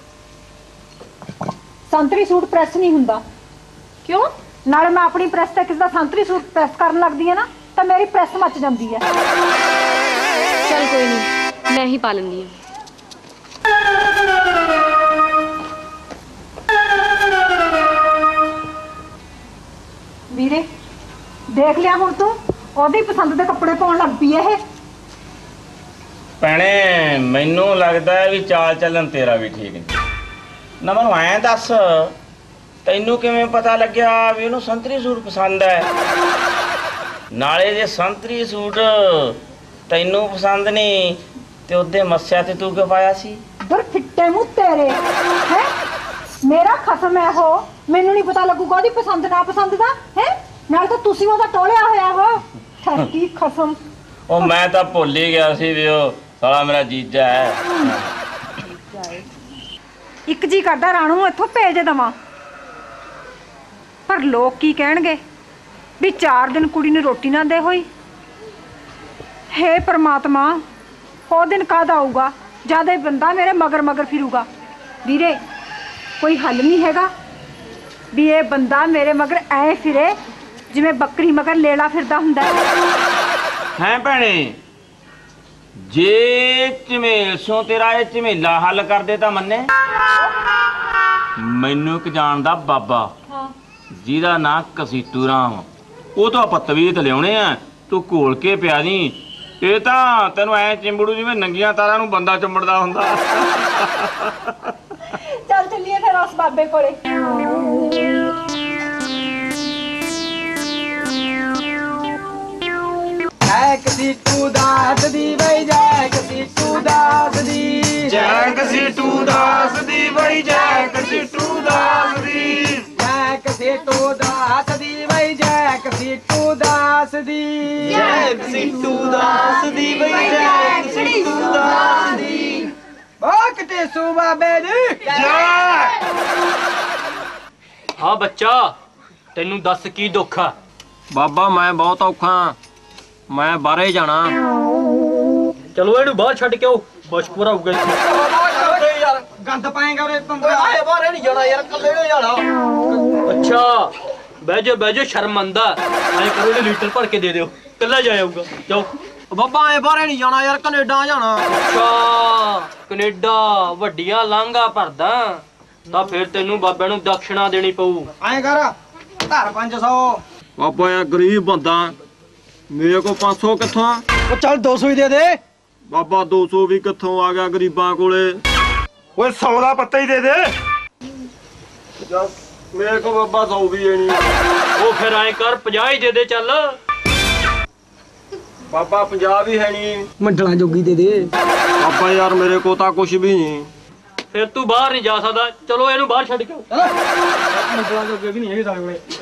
ਸੰਤਰੀ ਸੂਟ ਪ੍ਰੈਸ ਨਹੀਂ ਹੁੰਦਾ। ਕਿਉਂ? ਨਾਲੇ ਮੈਂ ਆਪਣੀ ਪ੍ਰੈਸ ਤੇ ਕਿਸੇ ਦਾ ਸੰਤਰੀ ਸੂਟ ਪ੍ਰੈਸ ਕਰਨ ਲੱਗਦੀ ਹੈ ਨਾ, ਤਾਂ ਮੇਰੀ ਪ੍ਰੈਸ ਮੱਚ ਜਾਂਦੀ ਹੈ। ਚੱਲ ਕੋਈ ਨਹੀਂ, ਮੈਂ ਹੀ ਪਾ ਲੈਂਦੀ ਹਾਂ। ਵੀਰੇ ਦੇਖ ਲਿਆ ਹੁਣ ਤੂੰ, ਉਹਦੀ ਪਸੰਦ ਦੇ ਕੱਪੜੇ ਪਾਉਣ ਲੱਗ ਪਈ ਇਹ। ਭੈਣੇ ਮੈਨੂੰ ਲੱਗਦਾ ਹੈ ਵੀ ਚਾਲ ਚੱਲਣ ਤੇਰਾ ਵੀ ਠੀਕ ਨਹੀਂ ਨਾ। ਮੈਨੂੰ ਐਂ ਦੱਸ, ਤੈਨੂੰ ਕਿਵੇਂ ਪਤਾ ਲੱਗਿਆ ਵੀ ਉਹਨੂੰ ਸੰਤਰੀ ਸੂਟ ਪਸੰਦ ਹੈ? ਨਾਲੇ ਜੇ ਸੰਤਰੀ ਸੂਟ ਤੈਨੂੰ ਪਸੰਦ ਨਹੀਂ ਤੇ ਉਹਦੇ ਮੱਸਿਆ ਤੇ ਤੂੰ ਕਿਉਂ ਪਾਇਆ ਸੀ? ਦਰ ਫਿੱਟੇ ਮੂੰਹ ਤੇਰੇ ਹੈ। ਮੇਰਾ ਖਸਮ ਹੈ ਉਹ, ਮੈਨੂੰ ਨਹੀਂ ਪਤਾ ਲੱਗੂਗਾ ਉਹਦੀ ਪਸੰਦ ਨਾ ਪਸੰਦ ਦਾ ਹੈ। ਨਾਲ ਤਾਂ ਤੁਸੀਂ ਉਹਦਾ ਟੋਲਿਆ ਹੋਇਆ ਹੋ। ਠੱਕੀ ਖਸਮ। ਉਹ ਮੈਂ ਤਾਂ ਭੁੱਲ ਹੀ ਗਿਆ ਸੀ ਵੀ ਉਹ ਸਾਲਾ ਮੇਰਾ ਜੀਜਾ ਹੈ। ਇੱਕ ਜੀ ਕਰਦਾ ਰਾਣੂ ਨੂੰ ਇੱਥੋਂ ਭੇਜ ਦੇਵਾਂ, ਪਰ ਲੋਕ ਕੀ ਕਹਿਣਗੇ ਵੀ 4 ਦਿਨ ਕੁੜੀ ਨੂੰ ਰੋਟੀ ਨਾ ਦੇ ਹੋਈ। ਹੇ ਪ੍ਰਮਾਤਮਾ, ਉਹ ਦਿਨ ਕਦ ਆਊਗਾ ਜਦ ਇਹ ਬੰਦਾ ਮੇਰੇ ਮਗਰ ਫਿਰੂਗਾ। ਵੀਰੇ ਕੋਈ ਹੱਲ ਨਹੀਂ ਹੈਗਾ ਵੀ ਇਹ ਬੰਦਾ ਮੇਰੇ ਮਗਰ ਐ ਫਿਰੇ ਜਿਵੇਂ ਬੱਕਰੀ ਮਗਰ ਲੇਲਾ ਫਿਰਦਾ ਹੁੰਦਾ ਹੈ। ਭੈਣੇ ਜੇ ਝਮੇਲ ਸੋਂ ਤੇਰਾ ਇਹ ਝਮੇਲਾ ਹੱਲ ਕਰਦੇ ਤਾਂ ਮੰਨੇ। ਮੈਨੂੰ ਇੱਕ ਜਾਣਦਾ ਬਾਬਾ ਜਿਹਦਾ ਨਾਂ ਕਸੀਤੂ ਰਾਮ, ਉਹ ਤੋਂ ਆਪਾਂ ਤਵੀਤ ਲਿਆਉਣੇ ਆ, ਤੂੰ ਘੋਲ ਕੇ ਪਿਆ ਦੀ ਇਹ ਤਾਂ ਤੈਨੂੰ ਐ ਚਿੰਬੜੂ ਜਿਵੇਂ ਨੰਗੀਆਂ ਤਾਰਾਂ ਨੂੰ ਬੰਦਾ ਚੁੰਮੜਦਾ ਹੁੰਦਾ। ਚੱਲ ਚੱਲੀਏ ਫਿਰ ਉਸ ਬਾਬੇ ਕੋਲੇ। ਜੈ ਕਸੀਟੂ ਦਾਸ ਦੀ ਬਈ ਜੈ ਕਸੀਟੂ ਦਾਸ ਦੀ ਜੈ ਕਸੀਟੂ ਦਾਸ ਦੀ ਬਈ ਜੈ ਕਸੀਟੂ ਦਾਸ ਦੀ ਜੈ ਕਸੀਟੂ ਦਾਸ ਦੀ ਬਈ ਜੈ ਕਸੀਟੂ ਦਾਸ ਦੀ ਜੈ ਕਸੀਟੂ ਦਾਸ ਦੀ ਬਈ ਜੈ ਕਸੀਟੂ ਦਾਸ ਦੀ ਬੋਕਟੇ ਸੂ ਬਾਬੇ ਦੀ ਜੈ। ਹਾਂ ਬੱਚਾ, ਤੈਨੂੰ ਦੱਸ ਕੀ ਦੁੱਖ ਆ? ਬਾਬਾ ਮੈਂ ਬਹੁਤ ਔਖਾ, ਮੈਂ ਬਾਹਰੇ ਜਾਣਾ। ਚਲੋ ਇਹਨੂੰ ਬਾਹਰ ਛੱਡ ਕੇ ਆਓ, ਮੁਸ਼ਕ ਭਰਾਊਗਾ ਇੱਥੇ। ਯਾਰ ਗੰਦ ਪਾਏਗਾ ਉਹਦੇ ਤੰਦਰਾ ਆਏ ਬਾਹਰ ਨਹੀਂ ਜਾਣਾ ਯਾਰ, ਕੱਲੇ ਨੂੰ ਜਾਣਾ। ਅੱਛਾ ਬਹਿ ਜਾ, ਸ਼ਰਮ ਆਂਦਾ। ਐਂ ਕਰੋ ਇਹਨੂੰ ਲੀਟਰ ਭਰ ਕੇ ਦੇ ਦਿਓ, ਕੱਲਾ ਜਾ ਆਊਗਾ। ਜਾਓ। ਬਾਬਾ ਐ ਬਾਹਰੇ ਨਹੀਂ ਜਾਣਾ ਯਾਰ, ਕੈਨੇਡਾ ਜਾਣਾ। ਅੱਛਾ ਕੈਨੇਡਾ ਵੱਡੀਆਂ ਲਾਂਘਾ ਭਰਦਾ, ਤਾਂ ਫਿਰ ਤੈਨੂੰ ਬਾਬਿਆਂ ਨੂੰ ਦਕਸ਼ਣਾ ਦੇਣੀ ਪਊ। ਐਂ ਕਰ ਧਰ 500। ਬਾਬਾ ਯਾਰ ਗਰੀਬ ਬੰਦਾ, ਮੇਰੇ ਕੋਲ 500 ਕਿੱਥੋਂ ਆ? ਉਹ ਚੱਲ 200 ਹੀ ਦੇ ਦੇ। ਬਾਬਾ 200 ਵੀ ਕਿੱਥੋਂ ਆ ਗਿਆ ਗਰੀਬਾਂ ਕੋਲੇ? ਓਏ 100 ਦਾ ਪੱਤਾ ਹੀ ਦੇ ਦੇ। ਮੇਰੇ ਕੋਲ ਬਾਬਾ 100 ਵੀ ਹੈ ਨਹੀਂ। ਉਹ ਫਿਰ ਐਂ ਕਰ 50 ਹੀ ਦੇ ਦੇ ਚੱਲ। ਬਾਬਾ 50 ਵੀ ਹੈ ਨਹੀਂ। ਮੰਡਲਾਂ ਜੋਗੀ ਦੇ ਦੇ। ਬਾਬਾ ਯਾਰ ਮੇਰੇ ਕੋਲ ਤਾਂ ਕੁਝ ਵੀ ਨਹੀਂ। ਫਿਰ ਤੂੰ ਬਾਹਰ ਨਹੀਂ ਜਾ ਸਕਦਾ। ਚਲੋ ਇਹਨੂੰ ਬਾਹਰ ਛੱਡ ਕੇ ਆਓ। ਮੰਡਲਾਂ ਜੋਗੇ ਵੀ ਨਹੀਂ ਹੈਗੇ ਸਾਡੇ ਕੋਲੇ।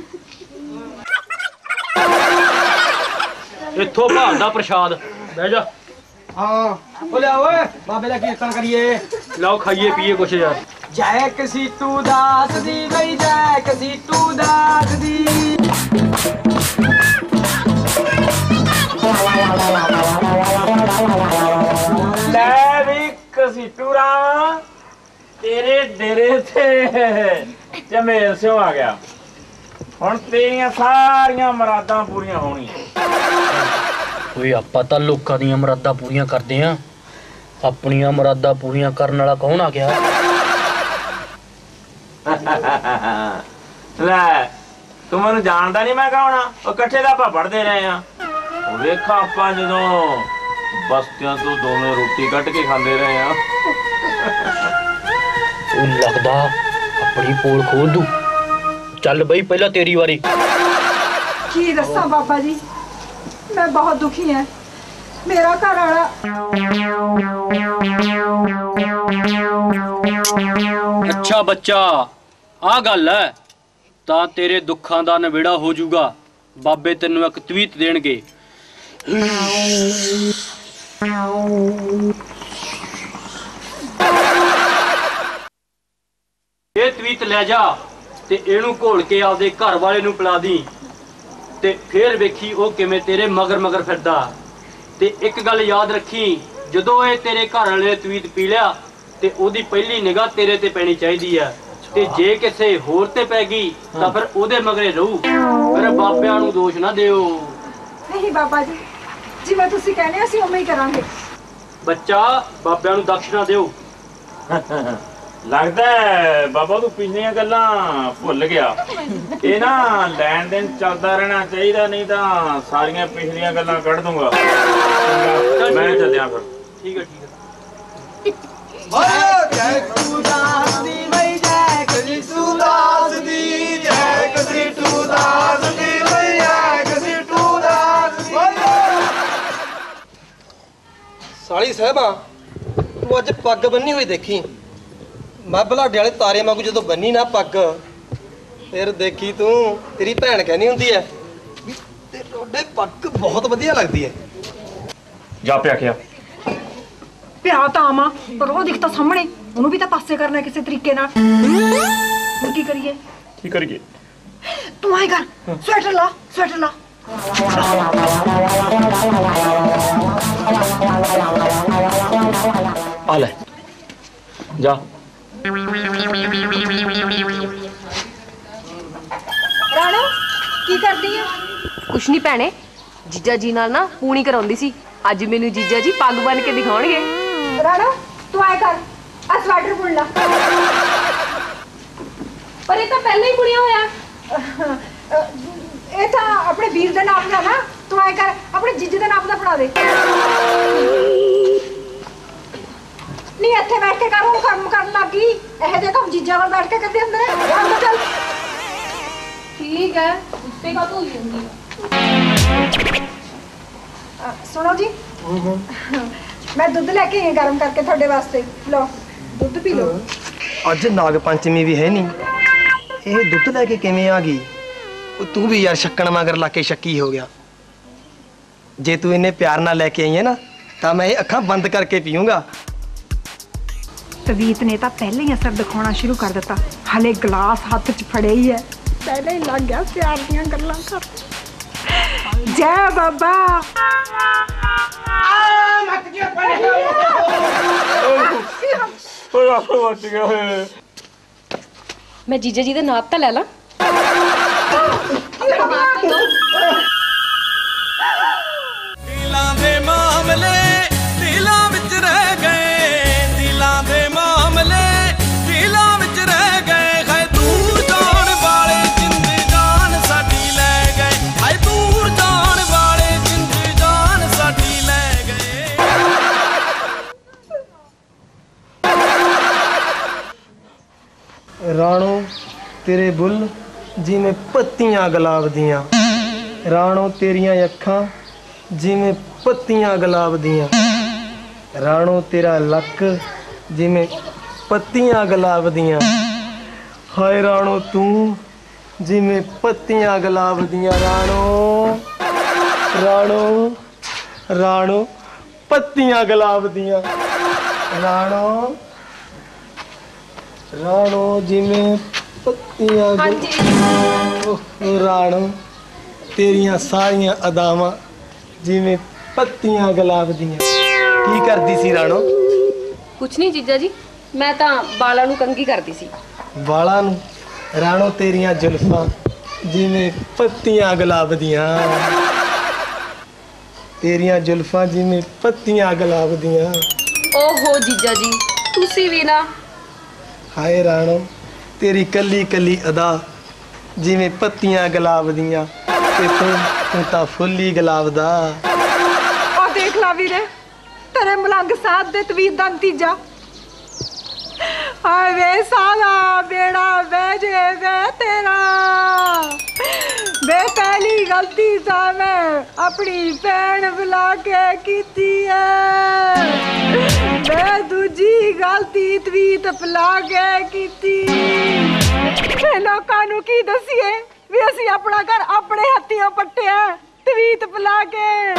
ਇੱਥੋਂ ਭਾਲਦਾ ਪ੍ਰਸ਼ਾਦ। ਬਹਿ ਜਾ। ਹਾਂ ਉਹ ਲਿਆ ਓਏ ਬਾਬੇ ਦਾ ਕੀਰਤਨ ਕਰੀਏ। ਲਓ ਖਾਈਏ ਪੀਏ ਕੁਛ ਯਾਰ। ਜੈ ਕਸੀਟੂ ਦਾਸ ਦੀ ਬਈ ਜੈ ਕਸੀਟੂ ਦਾਸ ਦੀ। ਲੈ ਵੀ ਕਸੀਟੂ ਰਾਮ, ਤੇਰੇ ਡੇਰੇ ਤੇ ਝਮੇਲ ਸਿਓ ਆ ਗਿਆ। ਹੁਣ ਤੇਰੀਆਂ ਸਾਰੀਆਂ ਮੁਰਾਦਾਂ ਪੂਰੀਆਂ ਹੋਣੀਆਂ। ਓਏ ਆਪਾਂ ਤਾਂ ਲੋਕਾਂ ਦੀਆਂ ਮੁਰਾਦਾਂ ਪੂਰੀਆਂ ਕਰਦੇ ਆਂ, ਆਪਣੀਆਂ ਮੁਰਾਦਾਂ ਪੂਰੀਆਂ ਕਰਨ ਵਾਲਾ ਕੌਣ ਆ ਗਿਆ? ਲੈ ਤੂੰ ਮੈਨੂੰ ਜਾਣਦਾ ਨਹੀਂ ਮੈਂ ਕੌਣ ਆ? ਉਹ ਇਕੱਠੇ ਦਾ ਆਪਾਂ ਪੜ੍ਹਦੇ ਰਹੇ ਆ। ਉਹ ਵੇਖਾਂ ਆਪਾਂ ਜਦੋਂ ਬਸਤੀਆਂ ਤੋਂ ਦੋਵੇਂ ਰੋਟੀ ਕੱਢ ਕੇ ਖਾਂਦੇ ਰਹੇ ਆ। ਉਹ ਲੱਗਦਾ ਆਪਣੀ ਪੋਲ ਖੋਲ ਦੂ। ਚੱਲ ਬਈ ਪਹਿਲਾਂ ਤੇਰੀ ਵਾਰੀ। ਕੀ ਦੱਸਾਂ ਬਾਬਾ ਜੀ, ਮੈਂ ਬਹੁਤ ਦੁਖੀ ਹਾਂ। ਮੇਰਾ ਘਰ ਵਾਲਾ ਅੱਛਾ ਬੱਚਾ, ਆਹ ਗੱਲ ਹੈ ਤਾਂ ਤੇਰੇ ਦੁੱਖਾਂ ਦਾ ਨਿਬੇੜਾ ਹੋ ਜਾਊਗਾ। ਬਾਬੇ ਤੈਨੂੰ ਇੱਕ ਤਵੀਤ ਦੇਣਗੇ। ਇਹ ਤਵੀਤ ਲੈ ਜਾ ਤੇ ਇਹਨੂੰ ਘੋਲ ਕੇ ਆਪਦੇ ਘਰ ਵਾਲੇ ਨੂੰ ਪਿਲਾ ਦੀ, ਤੇ ਫੇਰ ਵੇਖੀ ਉਹ ਕਿਵੇਂ ਤੇਰੇ ਮਗਰ ਫਿਰਦਾ। ਤੇ ਇੱਕ ਗੱਲ ਯਾਦ ਰੱਖੀ, ਜਦੋਂ ਇਹ ਤੇਰੇ ਘਰ ਵਾਲੇ ਨੇ ਤਵੀਤ ਪੀ ਲਿਆ ਤੇ ਉਹਦੀ ਪਹਿਲੀ ਨਿਗਾਹ ਤੇਰੇ ਤੇ ਪੈਣੀ ਚਾਹੀਦੀ ਆ, ਤੇ ਜੇ ਕਿਸੇ ਹੋਰ ਤੇ ਪੈ ਗਈ ਤਾਂ ਫਿਰ ਉਹਦੇ ਮਗਰੇ ਰਹੂ। ਫਿਰ ਬਾਬਿਆਂ ਨੂੰ ਦੋਸ਼ ਨਾ ਦਿਓ। ਨਹੀਂ ਬਾਬਾ ਜੀ, ਜਿਵੇਂ ਤੁਸੀਂ ਕਹਿੰਦੇ ਅਸੀਂ ਉਵੇਂ ਹੀ ਕਰਾਂਗੇ। ਬੱਚਾ ਬਾਬਿਆਂ ਨੂੰ ਦਕਸ਼ਣਾ ਦਿਓ। ਲੱਗਦਾ ਹੈ ਬਾਬਾ ਤੂੰ ਪਿਛਲੀਆਂ ਗੱਲਾਂ ਭੁੱਲ ਗਿਆ। ਇਹ ਨਾ ਲੈਣ ਦੇਣ ਚੱਲਦਾ ਰਹਿਣਾ ਚਾਹੀਦਾ, ਨਹੀਂ ਤਾਂ ਸਾਰੀਆਂ ਪਿਛਲੀਆਂ ਗੱਲਾਂ ਕੱਢ ਦੂੰਗਾ। ਮੈਂ ਚੱਲਿਆ ਫਿਰ। ਠੀਕ ਹੈ। ਜੈ ਕਸੀਟੂ ਦਾਸ ਦੀ ਬਈ ਜੈ ਕਸੀਟੂ ਦਾਸ ਦੀ ਜੈ ਕਸੀਟੂ ਦਾਸ ਦੀ ਬਈ ਜੈ ਕਸੀਟੂ ਦਾਸ ਦੀ। ਸਾਲੀ ਸਾਹਿਬਾ, ਤੂੰ ਅੱਜ ਪੱਗ ਬੰਨੀ ਹੋਈ ਦੇਖੀ। ਮੈਂ ਬਲਾਡੇ ਵਾਲੇ ਤਾਰੇ ਵਾਂਗੂ ਜਦੋਂ ਬੰਨੀ ਨਾ ਪੱਗ, ਫਿਰ ਦੇਖੀ ਤੂੰ ਤੇਰੀ ਭੈਣ ਕਹਿੰਦੀ ਹੁੰਦੀ ਐ ਵੀ ਤੇ ਤੁਹਾਡੇ ਪੱਗ ਬਹੁਤ ਵਧੀਆ ਲੱਗਦੀ ਐ। ਜਾ ਪਿਆ ਕਿਆ ਪਿਆ ਤਾਂ ਆਵਾਂ, ਪਰ ਉਹ ਦਿਖਦਾ ਸਾਹਮਣੇ, ਉਹਨੂੰ ਵੀ ਤਾਂ ਪਾਸੇ ਕਰਨਾ ਕਿਸੇ ਤਰੀਕੇ ਨਾਲ। ਹੁਣ ਕੀ ਕਰੀਏ? ਕੀ ਕਰੀਏ? ਤੂੰ ਆਏ ਕਰ, ਸਵੈਟਰ ਲਾ। ਆ ਲੈ ਜਾ। ਰਾਣੋ ਕੀ ਕਰਦੀ ਆ? ਕੁਛ ਨਹੀਂ ਭੈਣੇ, ਜੀਜਾ ਜੀ ਨਾਲ ਨਾ ਪੂਣੀ ਕਰਾਉਂਦੀ ਸੀ। ਅੱਜ ਮੈਨੂੰ ਜੀਜਾ ਜੀ ਪੱਗ ਬੰਨ ਕੇ ਦਿਖਾਉਣਗੇ। ਰਾਣੋ ਤੂੰ ਆਏ ਕਰ, ਆ ਸਵੈਟਰ ਬੁਣ ਲਾ। ਪਰ ਇਹ ਤਾਂ ਪਹਿਲਾਂ ਹੀ ਬੁਣਿਆ ਹੋਇਆ। ਇਹ ਤਾਂ ਆਪਣੇ ਵੀਰ ਦੇ ਨਾਮ ਦਾ ਨਾ, ਤੂੰ ਐ ਕਰ ਆਪਣੇ ਜੀਜੇ ਦੇ ਨਾਮ ਦਾ ਫੜਾ ਦੇ। ਨਹੀਂ ਇੱਥੇ ਬੈਠ ਕੇ ਕਰ, ਹੁਣ ਕੰਮ ਕਰਨ ਲੱਗੀ। ਇਹ ਜੇ ਕੰਮ ਜੀਜਾ ਵੱਲ ਬੈਠ ਕੇ ਕਰਦੇ ਹੁੰਦੇ ਨੇ। ਅੰਦਰ ਚੱਲ। ठीक है, गुस्से का तो ही होंगी। सुनो जी, मैं दुध लेके आई गर्म करके थोड़े वास्ते। लो दुध पी लो। ਅੱਜ ਨਾਗ ਪੰਚਮੀ ਵੀ ਹੈ ਨਹੀਂ, ਇਹ ਦੁੱਧ ਲੈ ਕੇ ਕਿਵੇਂ ਆ ਗਈ? ਤੂੰ ਵੀ ਯਾਰ ਸ਼ੱਕਣ ਮਗਰ ਲਾ ਕੇ ਸ਼ੱਕੀ ਹੋ ਗਿਆ। ਜੇ ਤੂੰ ਇੰਨੇ ਪਿਆਰ ਨਾਲ ਲੈ ਕੇ ਆਈ ਹੈ ਨਾ ਤਾਂ ਮੈਂ ਇਹ ਅੱਖਾਂ ਬੰਦ ਕਰਕੇ ਪੀਊਂਗਾ। ਤਵੀਤ ਨੇ ਤਾਂ ਪਹਿਲੇ ਹੀ ਅਸਰ ਦਿਖਾਉਣਾ ਸ਼ੁਰੂ ਕਰ ਦਿੱਤਾ। ਹਲੇ ਗਲਾਸ ਹੱਥ 'ਚ ਫੜੇ ਹੀ ਹੈ, ਪਹਿਲੇ ਹੀ ਲੱਗ ਗਿਆ ਪਿਆਰ ਦੀਆਂ ਗੱਲਾਂ ਕਰ। ਜੈ ਬਾਬਾ। मैं जीजा जी दे नाप ता ले ला। दिलां दे मामले दिलां विच रह गए, दिलां दे मामले दिलां विच रह गए। हाय दूर जाण वाले जिंद जान साडी ले गए, हाय दूर जाण वाले जिंद जान साडी ले गए। ਰਾਣੋ ਤੇਰੇ ਬੁੱਲ ਜਿਵੇਂ ਪੱਤੀਆਂ ਗੁਲਾਬ ਦੀਆਂ, ਰਾਣੋ ਤੇਰੀਆਂ ਅੱਖਾਂ ਜਿਵੇਂ ਪੱਤੀਆਂ ਗੁਲਾਬ ਦੀਆਂ, ਰਾਣੋ ਤੇਰਾ ਲੱਕ ਜਿਵੇਂ ਪੱਤੀਆਂ ਗੁਲਾਬ ਦੀਆਂ। ਹਾਏ ਰਾਣੋ ਤੂੰ ਜਿਵੇਂ ਪੱਤੀਆਂ ਗੁਲਾਬ ਦੀਆਂ। ਰਾਣੋ ਰਾਣੋ ਰਾਣੋ ਪੱਤੀਆਂ ਗੁਲਾਬ ਦੀਆਂ। ਰਾਣੋ ਰਾਣੋ ਜਿਵੇਂ ਪੱਤੀਆਂ। ਰਾਣੋ ਤੇਰੀਆਂ ਸਾਰੀਆਂ ਅਦਾਵਾਂ ਜਿਵੇਂ ਪੱਤੀਆਂ ਗੁਲਾਬ ਦੀਆਂ। ਕੀ ਕਰਦੀ ਸੀ ਰਾਣੋ? कुछ नहीं जीजा जी, मैं तो बाला नू कंघी करती सी। ਵਾਲਾਂ ਨੂੰ? ਰਾਣੋ ਤੇਰੀਆਂ ਜ਼ੁਲਫਾਂ ਜਿਵੇਂ ਪੱਤੀਆਂ ਗੁਲਾਬ ਦੀਆਂ, ਤੇਰੀਆਂ ਜ਼ੁਲਫਾਂ ਜਿਵੇਂ ਪੱਤੀਆਂ ਗੁਲਾਬ ਦੀਆਂ। ओहो जीजा जी, तुसी भी ना। ਹਾਏ ਰਾਣੋ ਤੇਰੀ ਕੱਲੀ ਕੱਲੀ ਅਦਾ ਜਿਵੇਂ ਪੱਤੀਆਂ ਗੁਲਾਬ ਦੀਆਂ, ਤੇ ਤੂੰ ਤਾਂ ਫੁੱਲੀ ਗੁਲਾਬ ਦਾ। ਆ ਦੇਖ ਲਾ ਵੀਰੇ, ਤੇਰੇ ਮਲੰਗ ਸਾਧ ਦੇ ਤਵੀਤ ਦਾ ਨਤੀਜਾ। ਹਾਏ ਵੇ ਸਾਲਾ ਬੇੜਾ ਬਹਿ ਜੇ ਵੇ ਤੇਰਾ। ਵੇ ਪਹਿਲੀ ਗਲਤੀ ਤਾਂ ਮੈਂ ਆਪਣੀ ਭੈਣ ਬੁਲਾ ਕੇ ਕੀਤੀ ਐ, ਵੇ ਦੂਜੀ ਗਲਤੀ ਤਵੀਤ ਬੁਲਾ ਕੇ ਕੀਤੀ। ਵੇ ਲੋਕਾਂ ਨੂੰ ਕੀ ਦਸੀਏ ਵੀ ਅਸੀਂ ਆਪਣਾ ਘਰ ਆਪਣੇ ਹੱਥੀਂ ਪੱਟਿਆ ਤਵੀਤ ਬੁਲਾ ਕੇ।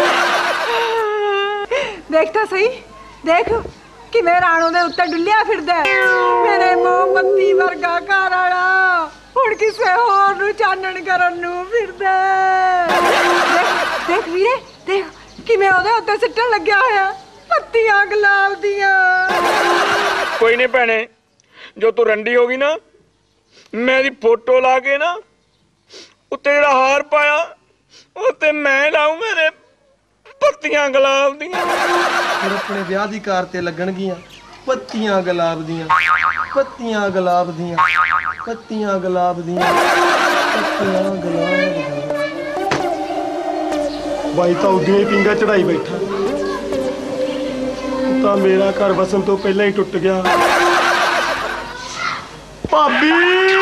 ਦੇਖ ਤਾਂ ਸਹੀ, ਦੇਖ ਕਿਵੇਂ ਰਾਣੋ ਦੇ ਉੱਤੇ ਡੁੱਲਿਆ ਫਿਰਦਾ। ਮੇਰੇ ਮੋਮਬੱਤੀ ਵਰਗਾ ਘਰ ਵਾਲਾ ਹੁਣ ਕਿਸੇ ਹੋਰ ਨੂੰ ਚਾਨਣ ਕਰਨ ਨੂੰ ਫਿਰਦਾ। ਦੇਖ ਦੇਖ ਵੀਰੇ, ਦੇਖ ਕਿਵੇਂ ਉਹਦੇ ਉੱਤੇ ਸਿੱਟਣ ਲੱਗਿਆ ਹੋਇਆ ਪੱਤੀਆਂ ਗੁਲਾਬ ਦੀਆਂ। ਕੋਈ ਨਹੀਂ ਭੈਣੇ, ਜੋ ਤੂੰ ਰੰਡੀ ਹੋ ਗਈ ਨਾ, ਮੈਂ ਇਹਦੀ ਫੋਟੋ ਲਾ ਕੇ ਨਾ ਉੱਤੇ ਜਿਹੜਾ ਹਾਰ ਪਾਇਆ ਉਹ ਤੇ ਮੈਂ ਲਾਉਂ ਮੇਰੇ ਪੱਤੀਆਂ ਗੁਲਾਬ ਦੀਆਂ। ਫਿਰ ਆਪਣੇ ਵਿਆਹ ਦੀ ਕਾਰ ਤੇ ਲੱਗਣਗੀਆਂ ਪੱਤੀਆਂ ਗੁਲਾਬ ਦੀਆਂ, ਪੱਤੀਆਂ ਗੁਲਾਬ ਦੀਆਂ, ਪੱਤੀਆਂ ਗੁਲਾਬ ਦੀਆਂ, ਪੱਤੀਆਂ ਗੁਲਾਬ ਦੀਆਂ। ਬਾਈ ਤਾਂ ਉਦੋਂ ਪਿੰਗਾ ਚੜਾਈ ਬੈਠਾ, ਤਾਂ ਮੇਰਾ ਘਰ ਵਸਣ ਤੋਂ ਪਹਿਲਾਂ ਹੀ ਟੁੱਟ ਗਿਆ। ਭਾਬੀ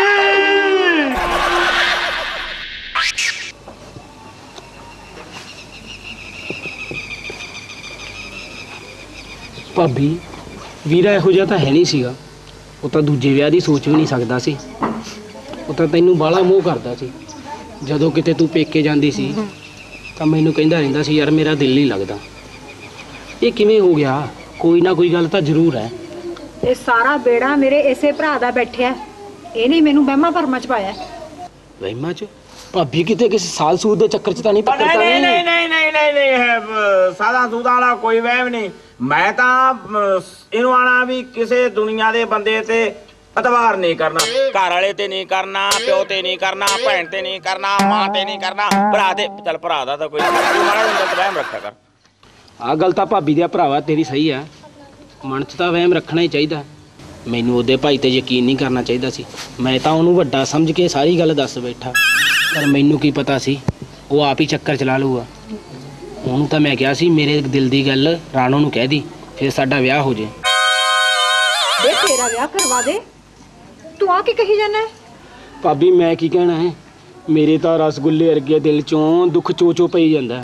ਭਾਬੀ ਵੀਰਾ ਇਹੋ ਜਿਹਾ ਤਾਂ ਹੈ ਨਹੀਂ ਸੀਗਾ। ਉਹ ਤਾਂ ਦੂਜੇ ਵਿਆਹ ਦੀ ਸੋਚ ਵੀ ਨਹੀਂ ਸਕਦਾ ਸੀ। ਉਹ ਤਾਂ ਤੈਨੂੰ ਬਾਹਲਾ ਮੋਹ ਕਰਦਾ ਸੀ। ਜਦੋਂ ਕਿਤੇ ਤੂੰ ਪੇਕੇ ਜਾਂਦੀ ਸੀ ਤਾਂ ਮੈਨੂੰ ਕਹਿੰਦਾ ਰਹਿੰਦਾ ਸੀ, ਯਾਰ ਮੇਰਾ ਦਿਲ ਨਹੀਂ ਲੱਗਦਾ। ਇਹ ਕਿਵੇਂ ਹੋ ਗਿਆ? ਕੋਈ ਨਾ ਕੋਈ ਗੱਲ ਤਾਂ ਜ਼ਰੂਰ ਹੈ। ਇਹ ਸਾਰਾ ਬੇੜਾ ਮੇਰੇ ਇਸੇ ਭਰਾ ਦਾ ਬੈਠਿਆ, ਇਹਨੇ ਮੈਨੂੰ ਵਹਿਮਾਂ ਭਰਮਾਂ ਚ ਪਾਇਆ। ਵਹਿਮਾਂ ਚ? ਭਾਬੀ ਕਿਤੇ ਕਿਸੇ ਸਾਲ ਸੂਦ ਦੇ ਚੱਕਰ ਚ ਤਾਂ ਨਹੀਂ ਪੱਕਾ? ਨਹੀਂ ਨਹੀਂ ਨਹੀਂ ਨਹੀਂ ਨਹੀਂ ਨਹੀਂ ਹੈ ਸਾਦਾ ਸੂਦਾ ਵਾਲਾ ਕੋਈ ਵਹਿਮ ਨਹੀਂ। ਮੈਂ ਤਾਂ ਇਹਨੂੰ ਆਣਾ ਵੀ ਕਿਸੇ ਦੁਨੀਆ ਦੇ ਬੰਦੇ ਤੇ ਇਤਬਾਰ ਨਹੀਂ ਕਰਨਾ, ਘਰ ਵਾਲੇ ਤੇ ਨਹੀਂ ਕਰਨਾ, ਪਿਓ ਤੇ ਨਹੀਂ ਕਰਨਾ, ਭੈਣ ਤੇ ਨਹੀਂ ਕਰਨਾ, ਮਾਂ ਤੇ ਨਹੀਂ ਕਰਨਾ, ਭਰਾ ਤੇ। ਚੱਲ ਭਰਾ ਦਾ ਤਾਂ ਕੋਈ ਮਾੜਾ ਜਿਹਾ ਵਹਿਮ ਰੱਖਿਆ ਕਰ। ਆਹ ਗੱਲ ਤਾਂ ਭਾਬੀ ਦੇ ਭਰਾਵਾ ਤੇਰੀ ਸਹੀ ਆ, ਮਨ 'ਚ ਤਾਂ ਵਹਿਮ ਰੱਖਣਾ ਹੀ ਚਾਹੀਦਾ। ਮੈਨੂੰ ਉਹਦੇ ਭਾਈ ਤੇ ਯਕੀਨ ਨਹੀਂ ਕਰਨਾ ਚਾਹੀਦਾ ਸੀ। ਮੈਂ ਤਾਂ ਉਹਨੂੰ ਵੱਡਾ ਸਮਝ ਕੇ ਸਾਰੀ ਗੱਲ ਦੱਸ ਬੈਠਾ, ਪਰ ਮੈਨੂੰ ਕੀ ਪਤਾ ਸੀ ਉਹ ਆਪ ਹੀ ਚੱਕਰ ਚਲਾ ਲੂਗਾ। ਉਹਨੂੰ ਤਾਂ ਮੈਂ ਕਿਹਾ ਸੀ ਮੇਰੇ ਦਿਲ ਦੀ ਗੱਲ ਰਾਣੋ ਨੂੰ ਕਹਿ ਦੀ, ਫਿਰ ਸਾਡਾ ਵਿਆਹ ਹੋ ਜੇ। ਦੇ ਤੇਰਾ ਵਿਆਹ ਕਰਵਾ ਦੇ, ਤੂੰ ਆ ਕੀ ਕਹੀ ਜਾਂਦਾ? ਭਾਬੀ ਮੈਂ ਕੀ ਕਹਿਣਾ ਹੈ, ਮੇਰੇ ਤਾਂ ਰਸਗੁੱਲੇ ਵਰਗੇ ਦਿਲ ਚੋਂ ਦੁੱਖ ਚੋ ਪਈ ਜਾਂਦਾ।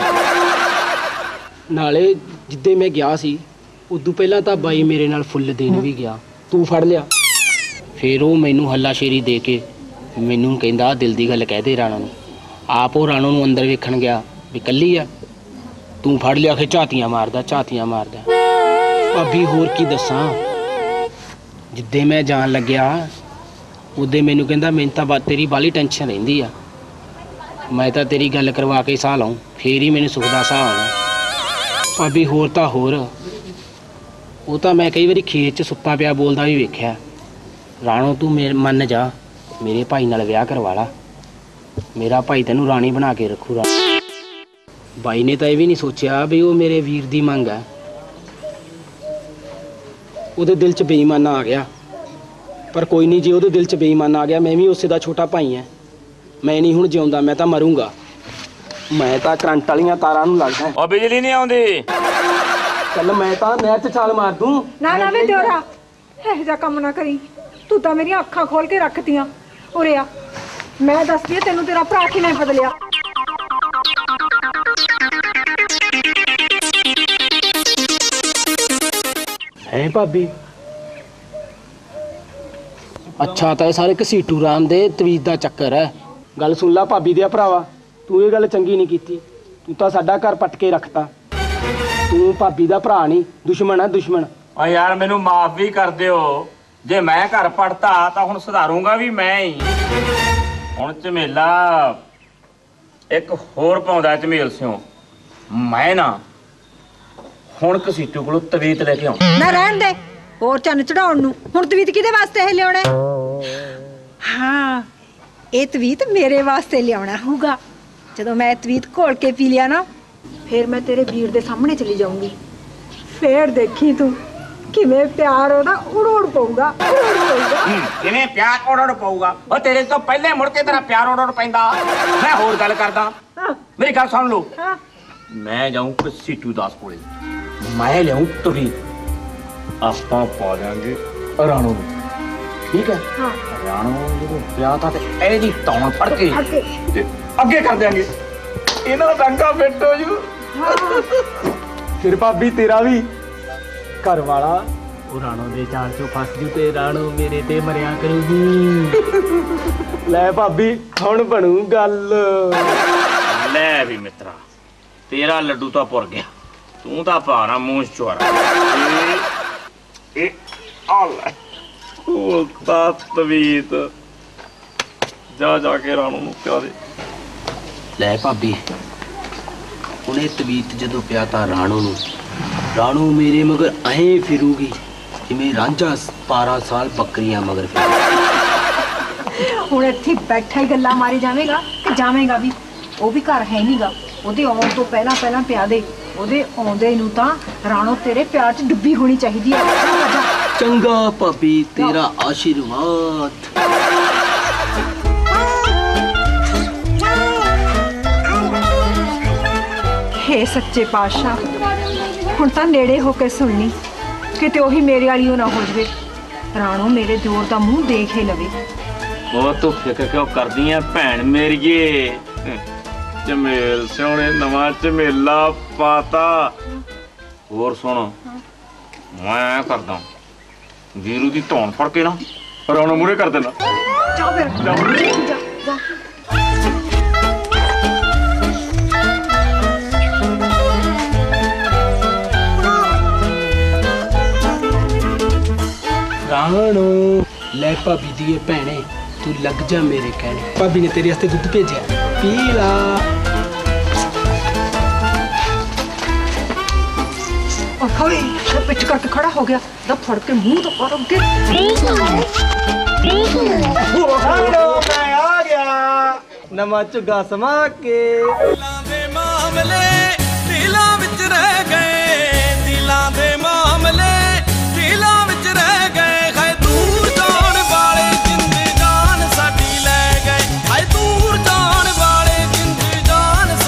ਨਾਲੇ ਜਿੱਦੇ ਮੈਂ ਗਿਆ ਸੀ ਉਦੋਂ ਪਹਿਲਾਂ ਤਾਂ ਬਾਈ ਮੇਰੇ ਨਾਲ ਫੁੱਲ ਦੇਣ ਵੀ ਗਿਆ, ਤੂੰ ਫੜ ਲਿਆ। ਫਿਰ ਉਹ ਮੈਨੂੰ ਹੱਲਾਸ਼ੇਰੀ ਦੇ ਕੇ ਮੈਨੂੰ ਕਹਿੰਦਾ ਦਿਲ ਦੀ ਗੱਲ ਕਹਿ ਦੇ ਰਾਣੋ ਨੂੰ। ਆਪ ਉਹ ਰਾਣੋ ਨੂੰ ਅੰਦਰ ਵੇਖਣ ਗਿਆ ਵੀ ਕੱਲੀ ਆ, ਤੂੰ ਫੜ ਲਿਆ ਕੇ ਝਾਤੀਆਂ ਮਾਰਦਾ। ਭਾਬੀ ਹੋਰ ਕੀ ਦੱਸਾਂ, ਜਿੱਦੇ ਮੈਂ ਜਾਣ ਲੱਗਿਆ ਉਦੇ ਮੈਨੂੰ ਕਹਿੰਦਾ ਮੈਨੂੰ ਤਾਂ ਤੇਰੀ ਬਾਲੀ ਟੈਨਸ਼ਨ ਰਹਿੰਦੀ ਆ, ਮੈਂ ਤਾਂ ਤੇਰੀ ਗੱਲ ਕਰਵਾ ਕੇ ਸਾਹ ਲਾਉਂ ਫੇਰ ਹੀ ਮੈਨੂੰ ਸੁੱਖ ਦਾ ਸਾਹ ਆਉਣਾ। ਭਾਬੀ ਹੋਰ ਤਾਂ ਹੋਰ, ਉਹ ਤਾਂ ਮੈਂ ਕਈ ਵਾਰੀ ਖੇਤ 'ਚ ਸੁੱਤਾ ਪਿਆ ਬੋਲਦਾ ਵੀ ਵੇਖਿਆ। ਰਾਣੋ ਤੂੰ ਮੰਨ ਜਾ, ਮੇਰੇ ਭਾਈ ਨਾਲ ਵਿਆਹ ਕਰਵਾ ਲਾ, ਮੇਰਾ ਭਾਈ ਤੈਨੂੰ ਰਾਣੀ ਬਣਾ ਕੇ ਰੱਖੂਗਾ। ਬਾਈ ਨੇ ਤਾਂ ਇਹ ਵੀ ਨਹੀਂ ਸੋਚਿਆ ਵੀ ਉਹ ਮੇਰੇ ਵੀਰ ਦੀ ਮੰਗ ਹੈ। ਉਹਦੇ ਦਿਲ 'ਚ ਬੇਈਮਾਨਾ ਆ ਗਿਆ, ਪਰ ਕੋਈ ਨਹੀਂ, ਜੇ ਉਹਦੇ ਦਿਲ 'ਚ ਬੇਈਮਾਨਾ ਆ ਗਿਆ ਮੈਂ ਵੀ ਉਸੇ ਦਾ ਛੋਟਾ ਭਾਈ ਹਾਂ। ਮੈਂ ਨਹੀਂ ਹੁਣ ਜਿਉਂਦਾ, ਮੈਂ ਤਾਂ ਮਰੂੰਗਾ। ਮੈਂ ਤਾਂ ਕਰੰਟ ਵਾਲੀਆਂ ਤਾਰਾਂ ਨੂੰ ਲੱਗਦਾ। ਉਹ ਬਿਜਲੀ ਨਹੀਂ ਆਉਂਦੀ, ਚੱਲ ਮੈਂ ਤਾਂ ਨਹਿਰ 'ਚ ਛਾਲ ਮਾਰ ਦੂੰ। ਨਾ ਨਾ ਵੇ ਦਿਓਰਾ, ਇਹੋ ਜਿਹਾ ਕੰਮ ਨਾ ਕਰੀ, ਤੂੰ ਤਾਂ ਮੇਰੀਆਂ ਅੱਖਾਂ ਖੋਲ ਕੇ ਰੱਖਤੀਆਂ। ਉਰੇ ਆ, ਮੈਂ ਦੱਸਦੀ ਆ ਤੈਨੂੰ ਤੇਰਾ ਭਰਾ ਕਿਵੇਂ ਬਦਲਿਆ। ਹੈ ਭਾਬੀ, ਅੱਛਾ ਤਾਂ ਇਹ ਸਾਰੇ ਘਸੀਟੂ ਰਾਮ ਦੇ ਤਵੀਜ਼ ਦਾ ਚੱਕਰ ਹੈ। ਗੱਲ ਸੁਣ ਲਾ ਭਾਬੀ ਦੇ ਭਰਾਵਾ, ਤੂੰ ਇਹ ਗੱਲ ਚੰਗੀ ਨਹੀਂ ਕੀਤੀ, ਤੂੰ ਤਾਂ ਸਾਡਾ ਘਰ ਪੱਟ ਕੇ ਰੱਖਤਾ। ਤੂੰ ਭਾਬੀ ਦਾ ਭਰਾ ਨਹੀਂ, ਦੁਸ਼ਮਣ ਹੈ ਦੁਸ਼ਮਣ। ਓ ਯਾਰ ਮੈਨੂੰ ਮਾਫ ਵੀ ਕਰ ਦਿਓ, ਜੇ ਮੈਂ ਘਰ ਪੜਤਾ ਤਾਂ ਹੁਣ ਸੁਧਾਰੂੰਗਾ ਵੀ ਮੈਂ ਹੀ। ਹੁਣ ਝਮੇਲਾ ਇੱਕ ਹੋਰ ਪਾਉਂਦਾ ਝਮੇਲ ਸਿਓ, ਮੈਂ ਨਾ ਹੁਣ ਘਸੀਟੂ ਕੋਲੋਂ ਤਵੀਤ ਲੈ ਕੇ ਆਉਂ। ਨਾ ਰਹਿਣ ਦੇ, ਹੋਰ ਚੰਨ ਚੜਾਉਣ ਨੂੰ। ਹੁਣ ਤਵੀਤ ਕਿਹਦੇ ਵਾਸਤੇ ਇਹ ਲਿਆਉਣਾ? ਹਾਂ, ਇਹ ਤਵੀਤ ਮੇਰੇ ਵਾਸਤੇ ਲਿਆਉਣਾ ਹੋਊਗਾ। ਜਦੋਂ ਮੈਂ ਤਵੀਤ ਘੋਲ ਕੇ ਪੀ ਲਿਆ ਨਾ, ਫਿਰ ਮੈਂ ਤੇਰੇ ਵੀਰ ਦੇ ਸਾਹਮਣੇ ਚਲੀ ਜਾਊਂਗੀ। ਫੇਰ ਦੇਖੀ ਤੂੰ ਕਿਵੇਂ ਪਿਆਰ ਉਹਦਾ ਉੜ ਪਊਗਾ। ਕਿਵੇਂ ਪਿਆਰ ਉੜ ਪਊਗਾ? ਉਹ ਤੇਰੇ ਤੋਂ ਪਹਿਲੇ ਮੁੜ ਕੇ ਤੇਰਾ ਪਿਆਰ ਉੜ ਪੈਂਦਾ। ਮੈਂ ਹੋਰ ਗੱਲ ਕਰਦਾ, ਮੇਰੀ ਗੱਲ ਸੁਣ ਲਓ। ਮੈਂ ਜਾਊਂ ਘਸੀਟੂ ਦਾਸ ਕੋਲੇ, ਮੈਂ ਲਿਆਉਂ ਤਵੀਤ, ਆਪਾਂ ਪਾ ਦਿਆਂਗੇ ਰਾਣੋ ਨੂੰ, ਠੀਕ ਹੈ? ਰਾਣੋ ਜਦੋਂ ਵਿਆਹ ਤਾਂ ਤੇ ਇਹਦੀ ਤੌਣ ਫੜ ਕੇ ਤੇ ਅੱਗੇ ਕਰ ਦਿਆਂਗੇ, ਇਹਨਾਂ ਦਾ ਡੰਗਾ ਫਿੱਟ ਹੋ ਜੂ। ਫਿਰ ਭਾਬੀ ਤੇਰਾ ਵੀ ਘਰ ਵਾਲਾ ਉਹ ਰਾਣੋ ਦੇ ਚਾਲ 'ਚੋਂ ਫਸ ਜੂ ਤੇ ਰਾਣੋ ਮੇਰੇ ਤੇ ਮਰਿਆ ਕਰੂਗੀ। ਲੈ ਭਾਬੀ ਹੁਣ ਬਣੂ ਗੱਲ। ਲੈ ਵੀ ਮਿੱਤਰਾ, ਤੇਰਾ ਲੱਡੂ ਤਾਂ ਪੁਰ ਗਿਆ, ਤੂੰ ਤਾਂ ਭਾਰਾ ਮੂੰਹ ਚੁਆਰਾ। ਇਹ ਆ ਲੈ ਉਹ ਤਾਂ ਤਵੀਤ, ਜਾ ਕੇ ਰਾਣੋ ਨੂੰ ਪਿਆ ਦੇ। ਲੈ ਭਾਬੀ, ਉਹਨੇ ਤਵੀਤ ਜਦੋਂ ਪਿਆ ਤਾਂ ਰਾਣੋ ਨੂੰ, ਰਾਣੋ ਮੇਰੇ ਮਗਰ ਐਂ ਫਿਰੂਗੀ ਜਿਵੇਂ ਰਾਂਝਾ 12 ਸਾਲ ਬੱਕਰੀਆਂ ਮਗਰ ਫਿਰ। ਹੁਣ ਇੱਥੇ ਬੈਠਾ ਹੀ ਗੱਲਾਂ ਮਾਰੀ ਜਾਵੇਗਾ ਤੇ ਜਾਵੇਗਾ ਵੀ। ਉਹ ਵੀ ਘਰ ਹੈ ਨਹੀਂਗਾ, ਉਹਦੇ ਆਉਣ ਤੋਂ ਪਹਿਲਾਂ ਪਿਆ ਦੇ। ਉਹਦੇ ਆਉਂਦੇ ਨੂੰ ਤਾਂ ਰਾਣੋ ਤੇਰੇ ਪਿਆਰ 'ਚ ਡੁੱਬੀ ਹੋਣੀ ਚਾਹੀਦੀ ਹੈ। ਚੰਗਾ ਭਾਬੀ, ਤੇਰਾ ਆਸ਼ੀਰਵਾਦ। ਹੇ ਸੱਚੇ ਪਾਤਸ਼ਾਹ, ਹੁਣ ਤਾਂ ਨੇੜੇ ਹੋ ਕੇ ਸੁਣਨੀ, ਕਿਤੇ ਉਹੀ ਮੇਰੇ ਵਾਲੀ ਨਾ ਹੋ ਜਵੇ। ਰਾਣੋ ਮੇਰੇ ਦਿਓਰ ਦਾ ਮੂੰਹ ਦੇਖ ਹੀ ਲਵੇ। ਉਹ ਤੂੰ ਫਿਕਰ ਕਿਉਂ ਕਰਦੀ ਐ ਭੈਣ ਮੇਰੀਏ? ਝਮੇਲ ਸਿਉਣੇ ਨਵਾਂ ਝਮੇਲਾ ਪਾਤਾ। ਹੋਰ ਸੁਣ, ਮੈਂ ਕਰਦਾ ਵੀਰੂ ਦੀ ਧੌਣ ਫੜ ਕੇ ਨਾ ਰਾਣੋ ਮੂਹਰੇ ਕਰ ਦੇਣਾ। ਜਾ ਫਿਰ ਜਾ। ਰਾਣੋ ਲੈ ਭਾਬੀ ਦੀ ਭੈਣੇ, ਤੂੰ ਲੱਗ ਜਾ ਮੇਰੇ ਕਹਿਣੇ। ਭਾਬੀ ਨੇ ਤੇਰੇ ਵਾਸਤੇ ਦੁੱਧ ਭੇਜਿਆ, ਪੀ ਲਾ। ਹੋਏ ਪਿੱਛ ਕਰਕੇ ਖੜਾ ਹੋ ਗਿਆ, ਦਾ ਫੜ ਕੇ ਮੂੰਹ ਤੋਂ ਕਰ ਅੱਗੇ। ਮੈਂ ਆ ਗਿਆ ਨਵਾਂ ਝੁੱਗਾ ਸਮਾ ਕੇ। ਦਿਲਾਂ ਦੇ ਮਾਮਲੇ ਦਿਲਾਂ ਵਿੱਚ ਰਹਿ ਗਏ, ਦਿਲਾਂ ਦੇ ਮਾਮਲੇ ਦਿਲਾਂ ਵਿੱਚ ਰਹਿ ਗਏ। ਹਾਏ ਦੂਰ ਜਾਣ ਵਾਲੇ ਜਿੰਦ ਜਾਨ ਸਾਡੀ ਲੈ ਗਏ, ਹਾਏ ਦੂਰ ਜਾਣ ਵਾਲੇ ਜਿੰਦ ਜਾਨ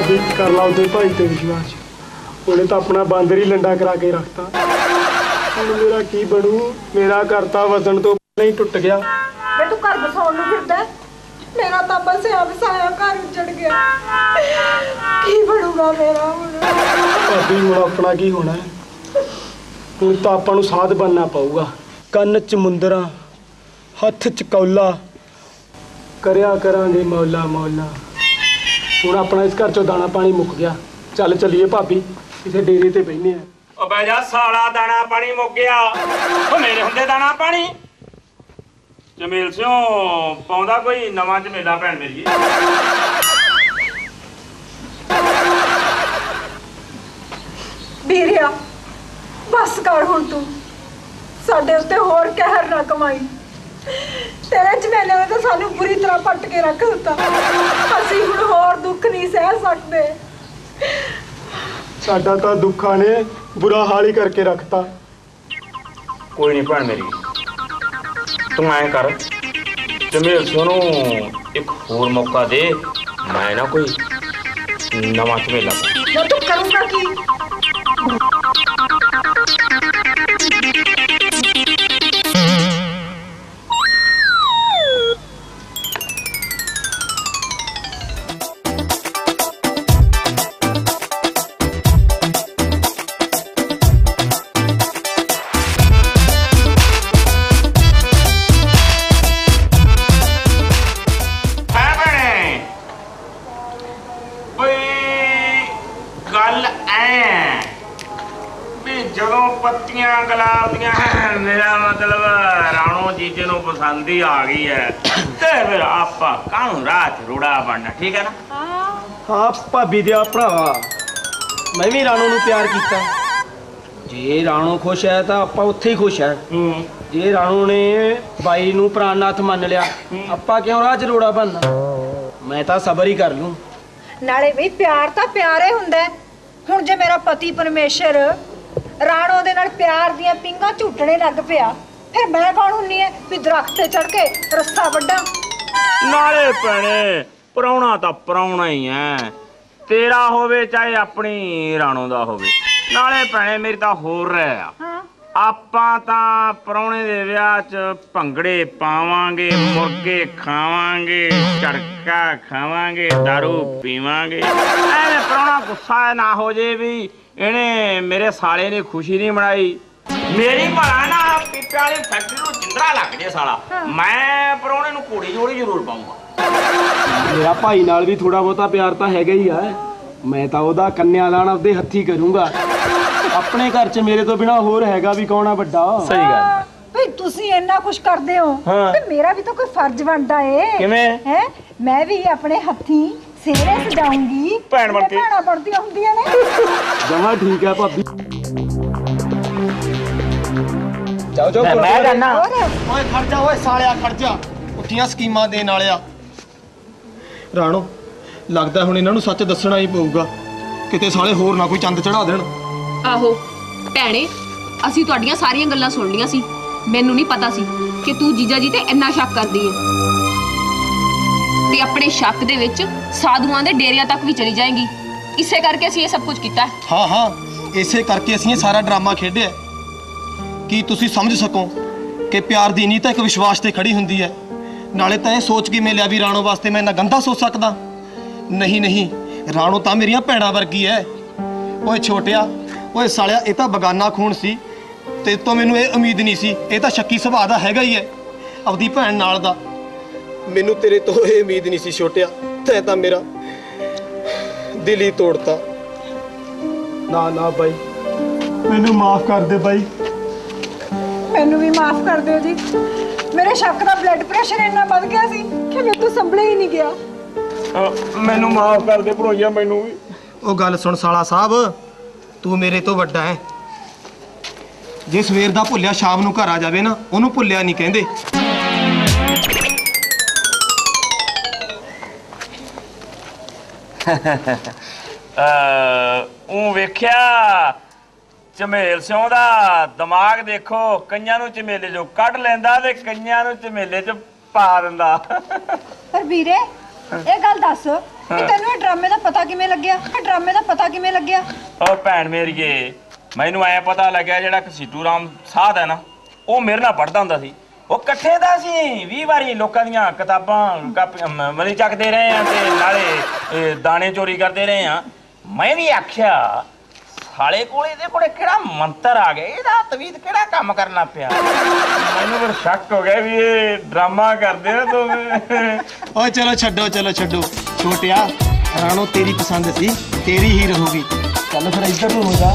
भाभी कर ला उसे भाई ते विश्वास, उन्हें तो अपना बांदर ही लंडा करा के रखता। हुण मेरा की बनू? मेरा घर तो वसन तो नहीं टुट गया। मैं तू घर बसाउण नूं फिरदा, मेरा तो बसिया बसाया घर उजड़ गया। की बनूगा मेरा हुण? भाभी हुण अपना की होना है? हुण तो आपां नूं साध बनना पऊगा। कंन च मुंदरा, हथ च कौला, करिया करांगे मौला मौला। हुण अपना इस घर चों दाना पानी मुक गया। चल चलिए भाभी, किसी डेरे ते बहिने हैं। ओ बह जा साला, दाना पानी मुक गया। ओ मेरे हुंदे दाना पानी चमेल सिओ पाउंदा कोई नवां झमेला भैन मेरी। ਵੀਰਿਆ बस कर हुण तू साडे उत्ते होर कहर ना कमाई। तेरे झमेले ने तो सानू बुरी तरह पट के रख दिता। असीं हुण होर दुख नहीं सह सकदे। साडा तो दुखा ने बुरा हाल ही करके रखता। कोई नहीं भैन मेरी, तू ऐ कर झमेल सिओ नूं एक होर मौका दे। मैं ना कोई नवां झमेला मैं तू करूंगा की? मेरा मतलब राणो जीजे नूं पसंद ही आ गई है ते फिर आपां काहनूं रात रूड़ा बनना, ठीक है ना? हाँ भाभी दिया भरावा, मैं भी राणो नूं प्यार किया। जे राणो खुश है तो आपां उत्थे ही खुश है। जे राणो ने बाई नूं प्राणनाथ मान लिया, आपां क्यों राह च रोड़ा बनना? मैं तो सबर ही कर लूं। नाले भी प्यार तो प्यारे हुंदा है। हुण जे मेरा पति परमेश्वर राणो दे नाल प्यार दियां पिंगां झूटने लग पिया, फिर मैं कौन हुन्नी है भी दरख्त ते चढ़ के रस्सा वड्डा? नाले भैणे प्राहुणा तां प्राहुणा ही है, तेरा होवे चाहे अपनी राणो दा होवे। नाले भैणे मेरी तां होर रहा आपां तां प्राहुणे दे विआह च भंगड़े पावांगे, मुर्गे खावांगे, झड़का खावांगे, दारू पीवांगे। ऐवें प्राहुणा गुस्सा ना हो जे भी इन्हें मेरे साले ने खुशी नहीं मनाई। मेरी भला ना पीपे वाली फैक्ट्री नूं जिंदरा लग जे साला, मैं प्राहुणे नूं घोड़ी जोड़ी जरूर पाऊंगा। मेरा भाई नाल भी थोड़ा बहुता प्यार तो हैगा ही है। मैं तो ओदा कन्यादान अपने हत्थी करूंगा। अपने घर च मेरे तो बिना होर हैगा भी कौन आ बड्डा? सही गल भाई तुसी इन्ना कुछ करदे हो ते मेरा भी तो कोई फर्ज बनदा है। किवें है? मैं भी अपने हत्थी सेरे सजाऊंगी। भैन बन के भैणा बनदियां हुंदियां ने। जमा ठीक है भाभी। जाओ जाओ मैं जाना। ओए खड़ जा, ओए सालिया खड़ जा। उठियां स्कीमां देण वालिया। राणो लगदा हुण इन्हां नूं सच दसना ही पਊਗਾ, किते साले होर ना कोई चंद चढ़ा देण। आहो भैणे, ਅਸੀਂ ਤੁਹਾਡੀਆਂ ਸਾਰੀਆਂ ਗੱਲਾਂ ਸੁਣ ਲੀਆਂ ਸੀ। ਮੈਨੂੰ ਨਹੀਂ ਪਤਾ ਸੀ ਕਿ ਤੂੰ ਜੀਜਾ ਜੀ ਤੇ ਇੰਨਾ ਸ਼ੱਕ ਕਰਦੀ ਹੈ ਤੇ ਆਪਣੇ ਸ਼ੱਕ ਦੇ ਵਿੱਚ ਸਾਧੂਆਂ ਦੇ ਡੇਰਿਆਂ ਤੱਕ ਵੀ ਚਲੀ ਜਾਏਗੀ। ਇਸੇ ਕਰਕੇ ਅਸੀਂ ਇਹ ਸਭ ਕੁਝ ਕੀਤਾ। ਹਾਂ ਹਾਂ, ਇਸੇ ਕਰਕੇ ਅਸੀਂ ਇਹ ਸਾਰਾ ਡਰਾਮਾ ਖੇਡਿਆ ਕਿ ਤੁਸੀਂ ਸਮਝ ਸਕੋ ਕਿ ਪਿਆਰ ਦੀ ਨੀਂਹ ਤਾਂ ਇੱਕ ਵਿਸ਼ਵਾਸ ਤੇ ਖੜੀ ਹੁੰਦੀ ਹੈ। ਨਾਲੇ ਤਾਂ ਇਹ ਸੋਚ ਕੇ ਮੈਂ ਲਿਆ ਵੀ ਰਾਣੋ ਵਾਸਤੇ ਮੈਂ ਇੰਨਾ ਗੰਦਾ ਸੋਚ ਸਕਦਾ। ਨਹੀਂ ਨਹੀਂ, ਰਾਣੋ ਤਾਂ ਮੇਰੀਆਂ ਭੈਣਾਂ ਵਰਗੀ ਹੈ। ਓਏ ਛੋਟਿਆ, ਓਏ ਸਾਲਿਆ, ਇਹ ਤਾਂ ਬਗਾਨਾ ਖੂਨ ਸੀ ਤੇ ਤੋਂ ਮੈਨੂੰ ਇਹ ਉਮੀਦ ਨਹੀਂ ਸੀ। ਇਹ ਤਾਂ ਸ਼ੱਕੀ ਸੁਭਾਅ ਦਾ ਹੈਗਾ ਹੀ ਹੈ ਆਪਦੀ ਭੈਣ ਨਾਲ ਦਾ। ਮੈਨੂੰ ਤੇਰੇ ਤੋਂ ਇਹ ਉਮੀਦ ਨਹੀਂ ਸੀ ਛੋਟਿਆ। ਤੈਂ ਤਾਂ ਮੇਰਾ ਦਿਲ ਹੀ ਤੋੜਤਾ। ਨਾ ਨਾ ਬਾਈ, ਮੈਨੂੰ ਮਾਫ ਕਰ ਦੇ ਬਾਈ। ਮੈਨੂੰ ਵੀ ਮਾਫ ਕਰ ਦਿਓ ਜੀ। ਮੇਰੇ ਸ਼ੱਕ ਦਾ ਬਲੱਡ ਪ੍ਰੈਸ਼ਰ ਇੰਨਾ ਵੱਧ ਗਿਆ ਸੀ ਕਿ ਮੇਰੇ ਤੋਂ ਸੰਭਲੇ ਹੀ ਨਹੀਂ ਗਿਆ। ਮੈਨੂੰ ਮਾਫ ਕਰ ਦੇ ਭਰੋਈਆ, ਮੈਨੂੰ ਵੀ। ਉਹ ਗੱਲ ਸੁਣ ਸਾਲਾ ਸਾਹਿਬ, ਤੂੰ ਮੇਰੇ ਤੋਂ ਵੱਡਾ ਹੈ। ਜੇ ਸਵੇਰ ਦਾ ਭੁੱਲਿਆ ਸ਼ਾਮ ਨੂੰ ਘਰ ਆ ਜਾਵੇ ਨਾ, ਉਹਨੂੰ ਭੁੱਲਿਆ ਨਹੀਂ ਕਹਿੰਦੇ। ਉਹ ਵੇਖਿਆ ਝਮੇਲ ਸਿਉਂ ਦਾ ਦਿਮਾਗ ਦੇਖੋ, ਕਈਆਂ ਨੂੰ ਝਮੇਲੇ ਚੋਂ ਕੱਢ ਲੈਂਦਾ ਤੇ ਕਈਆਂ ਨੂੰ ਝਮੇਲੇ 'ਚ ਪਾ ਦਿੰਦਾ। ਪਰ ਵੀਰੇ ਇਹ ਗੱਲ ਦੱਸ, ਤੈਨੂੰ ਇਹ ਡਰਾਮੇ ਦਾ ਪਤਾ ਕਿਵੇਂ ਲੱਗਿਆ? ਉਹ ਭੈਣ ਮੇਰੀਏ, ਮੈਨੂੰ ਐ ਪਤਾ ਲੱਗਿਆ ਜਿਹੜਾ ਘਸੀਟੂ ਰਾਮ ਸਾਧ ਹੈ ਨਾ, ਉਹ ਮੇਰੇ ਨਾਲ ਪੜ੍ਹਦਾ ਹੁੰਦਾ ਸੀ। ਉਹ ਇਕੱਠੇ ਦਾ ਸੀ 20 ਵਾਰੀ ਲੋਕਾਂ ਦੀਆਂ ਕਿਤਾਬਾਂ ਮਨੀ ਚੱਕਦੇ ਰਹੇ ਆ ਤੇ ਨਾਲੇ ਦਾਣੇ ਚੋਰੀ ਕਰਦੇ ਰਹੇ ਆ। ਮੈਂ ਵੀ ਆਖਿਆ ਸਾਲੇ ਕੋਲ ਇਹਦੇ ਕੋਲੇ ਕਿਹੜਾ ਮੰਤਰ ਆ ਗਿਆ, ਇਹਦਾ ਤਵੀਤ ਕਿਹੜਾ ਕੰਮ ਕਰਨਾ ਪਿਆ। ਮੈਨੂੰ ਫਿਰ ਸ਼ੱਕ ਹੋ ਗਿਆ ਵੀ ਇਹ ਡਰਾਮਾ ਕਰਦੇ ਆ ਦੋਵੇਂ। ਓਏ ਚਲੋ ਛੱਡੋ ਛੋਟਿਆ, ਰਾਣੋ ਤੇਰੀ ਪਸੰਦ ਸੀ, ਤੇਰੀ ਹੀ ਰਹੂਗੀ। ਚੱਲ ਫਿਰ ਇੱਧਰ ਨੂੰ ਹੋ ਜਾ।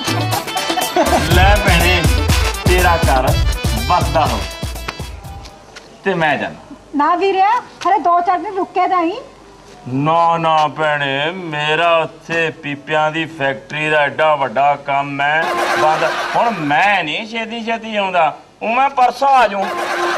ਲੈ ਭੈਣੇ, ਤੇਰਾ ਘਰ ਵੱਸਦਾ ਹੋ ਤੇ ਮੈਂ ਜਾਣਾ। ਨਾ ਵੀਰਿਆ, ਹਰੇ 2-4 ਦਿਨ ਰੁਕੇ ਤਾਂ ਹੀ। ਨਾ ਭੈਣੇ, ਮੇਰਾ ਉੱਥੇ ਪੀਪਿਆਂ ਦੀ ਫੈਕਟਰੀ ਦਾ ਐਡਾ ਵੱਡਾ ਕੰਮ ਹੈ ਬੰਦ। ਹੁਣ ਮੈਂ ਨਹੀਂ ਛੇਤੀ ਆਉਂਦਾ, ਉਹ ਮੈਂ ਪਰਸੋਂ ਆ ਜਾਊਂ।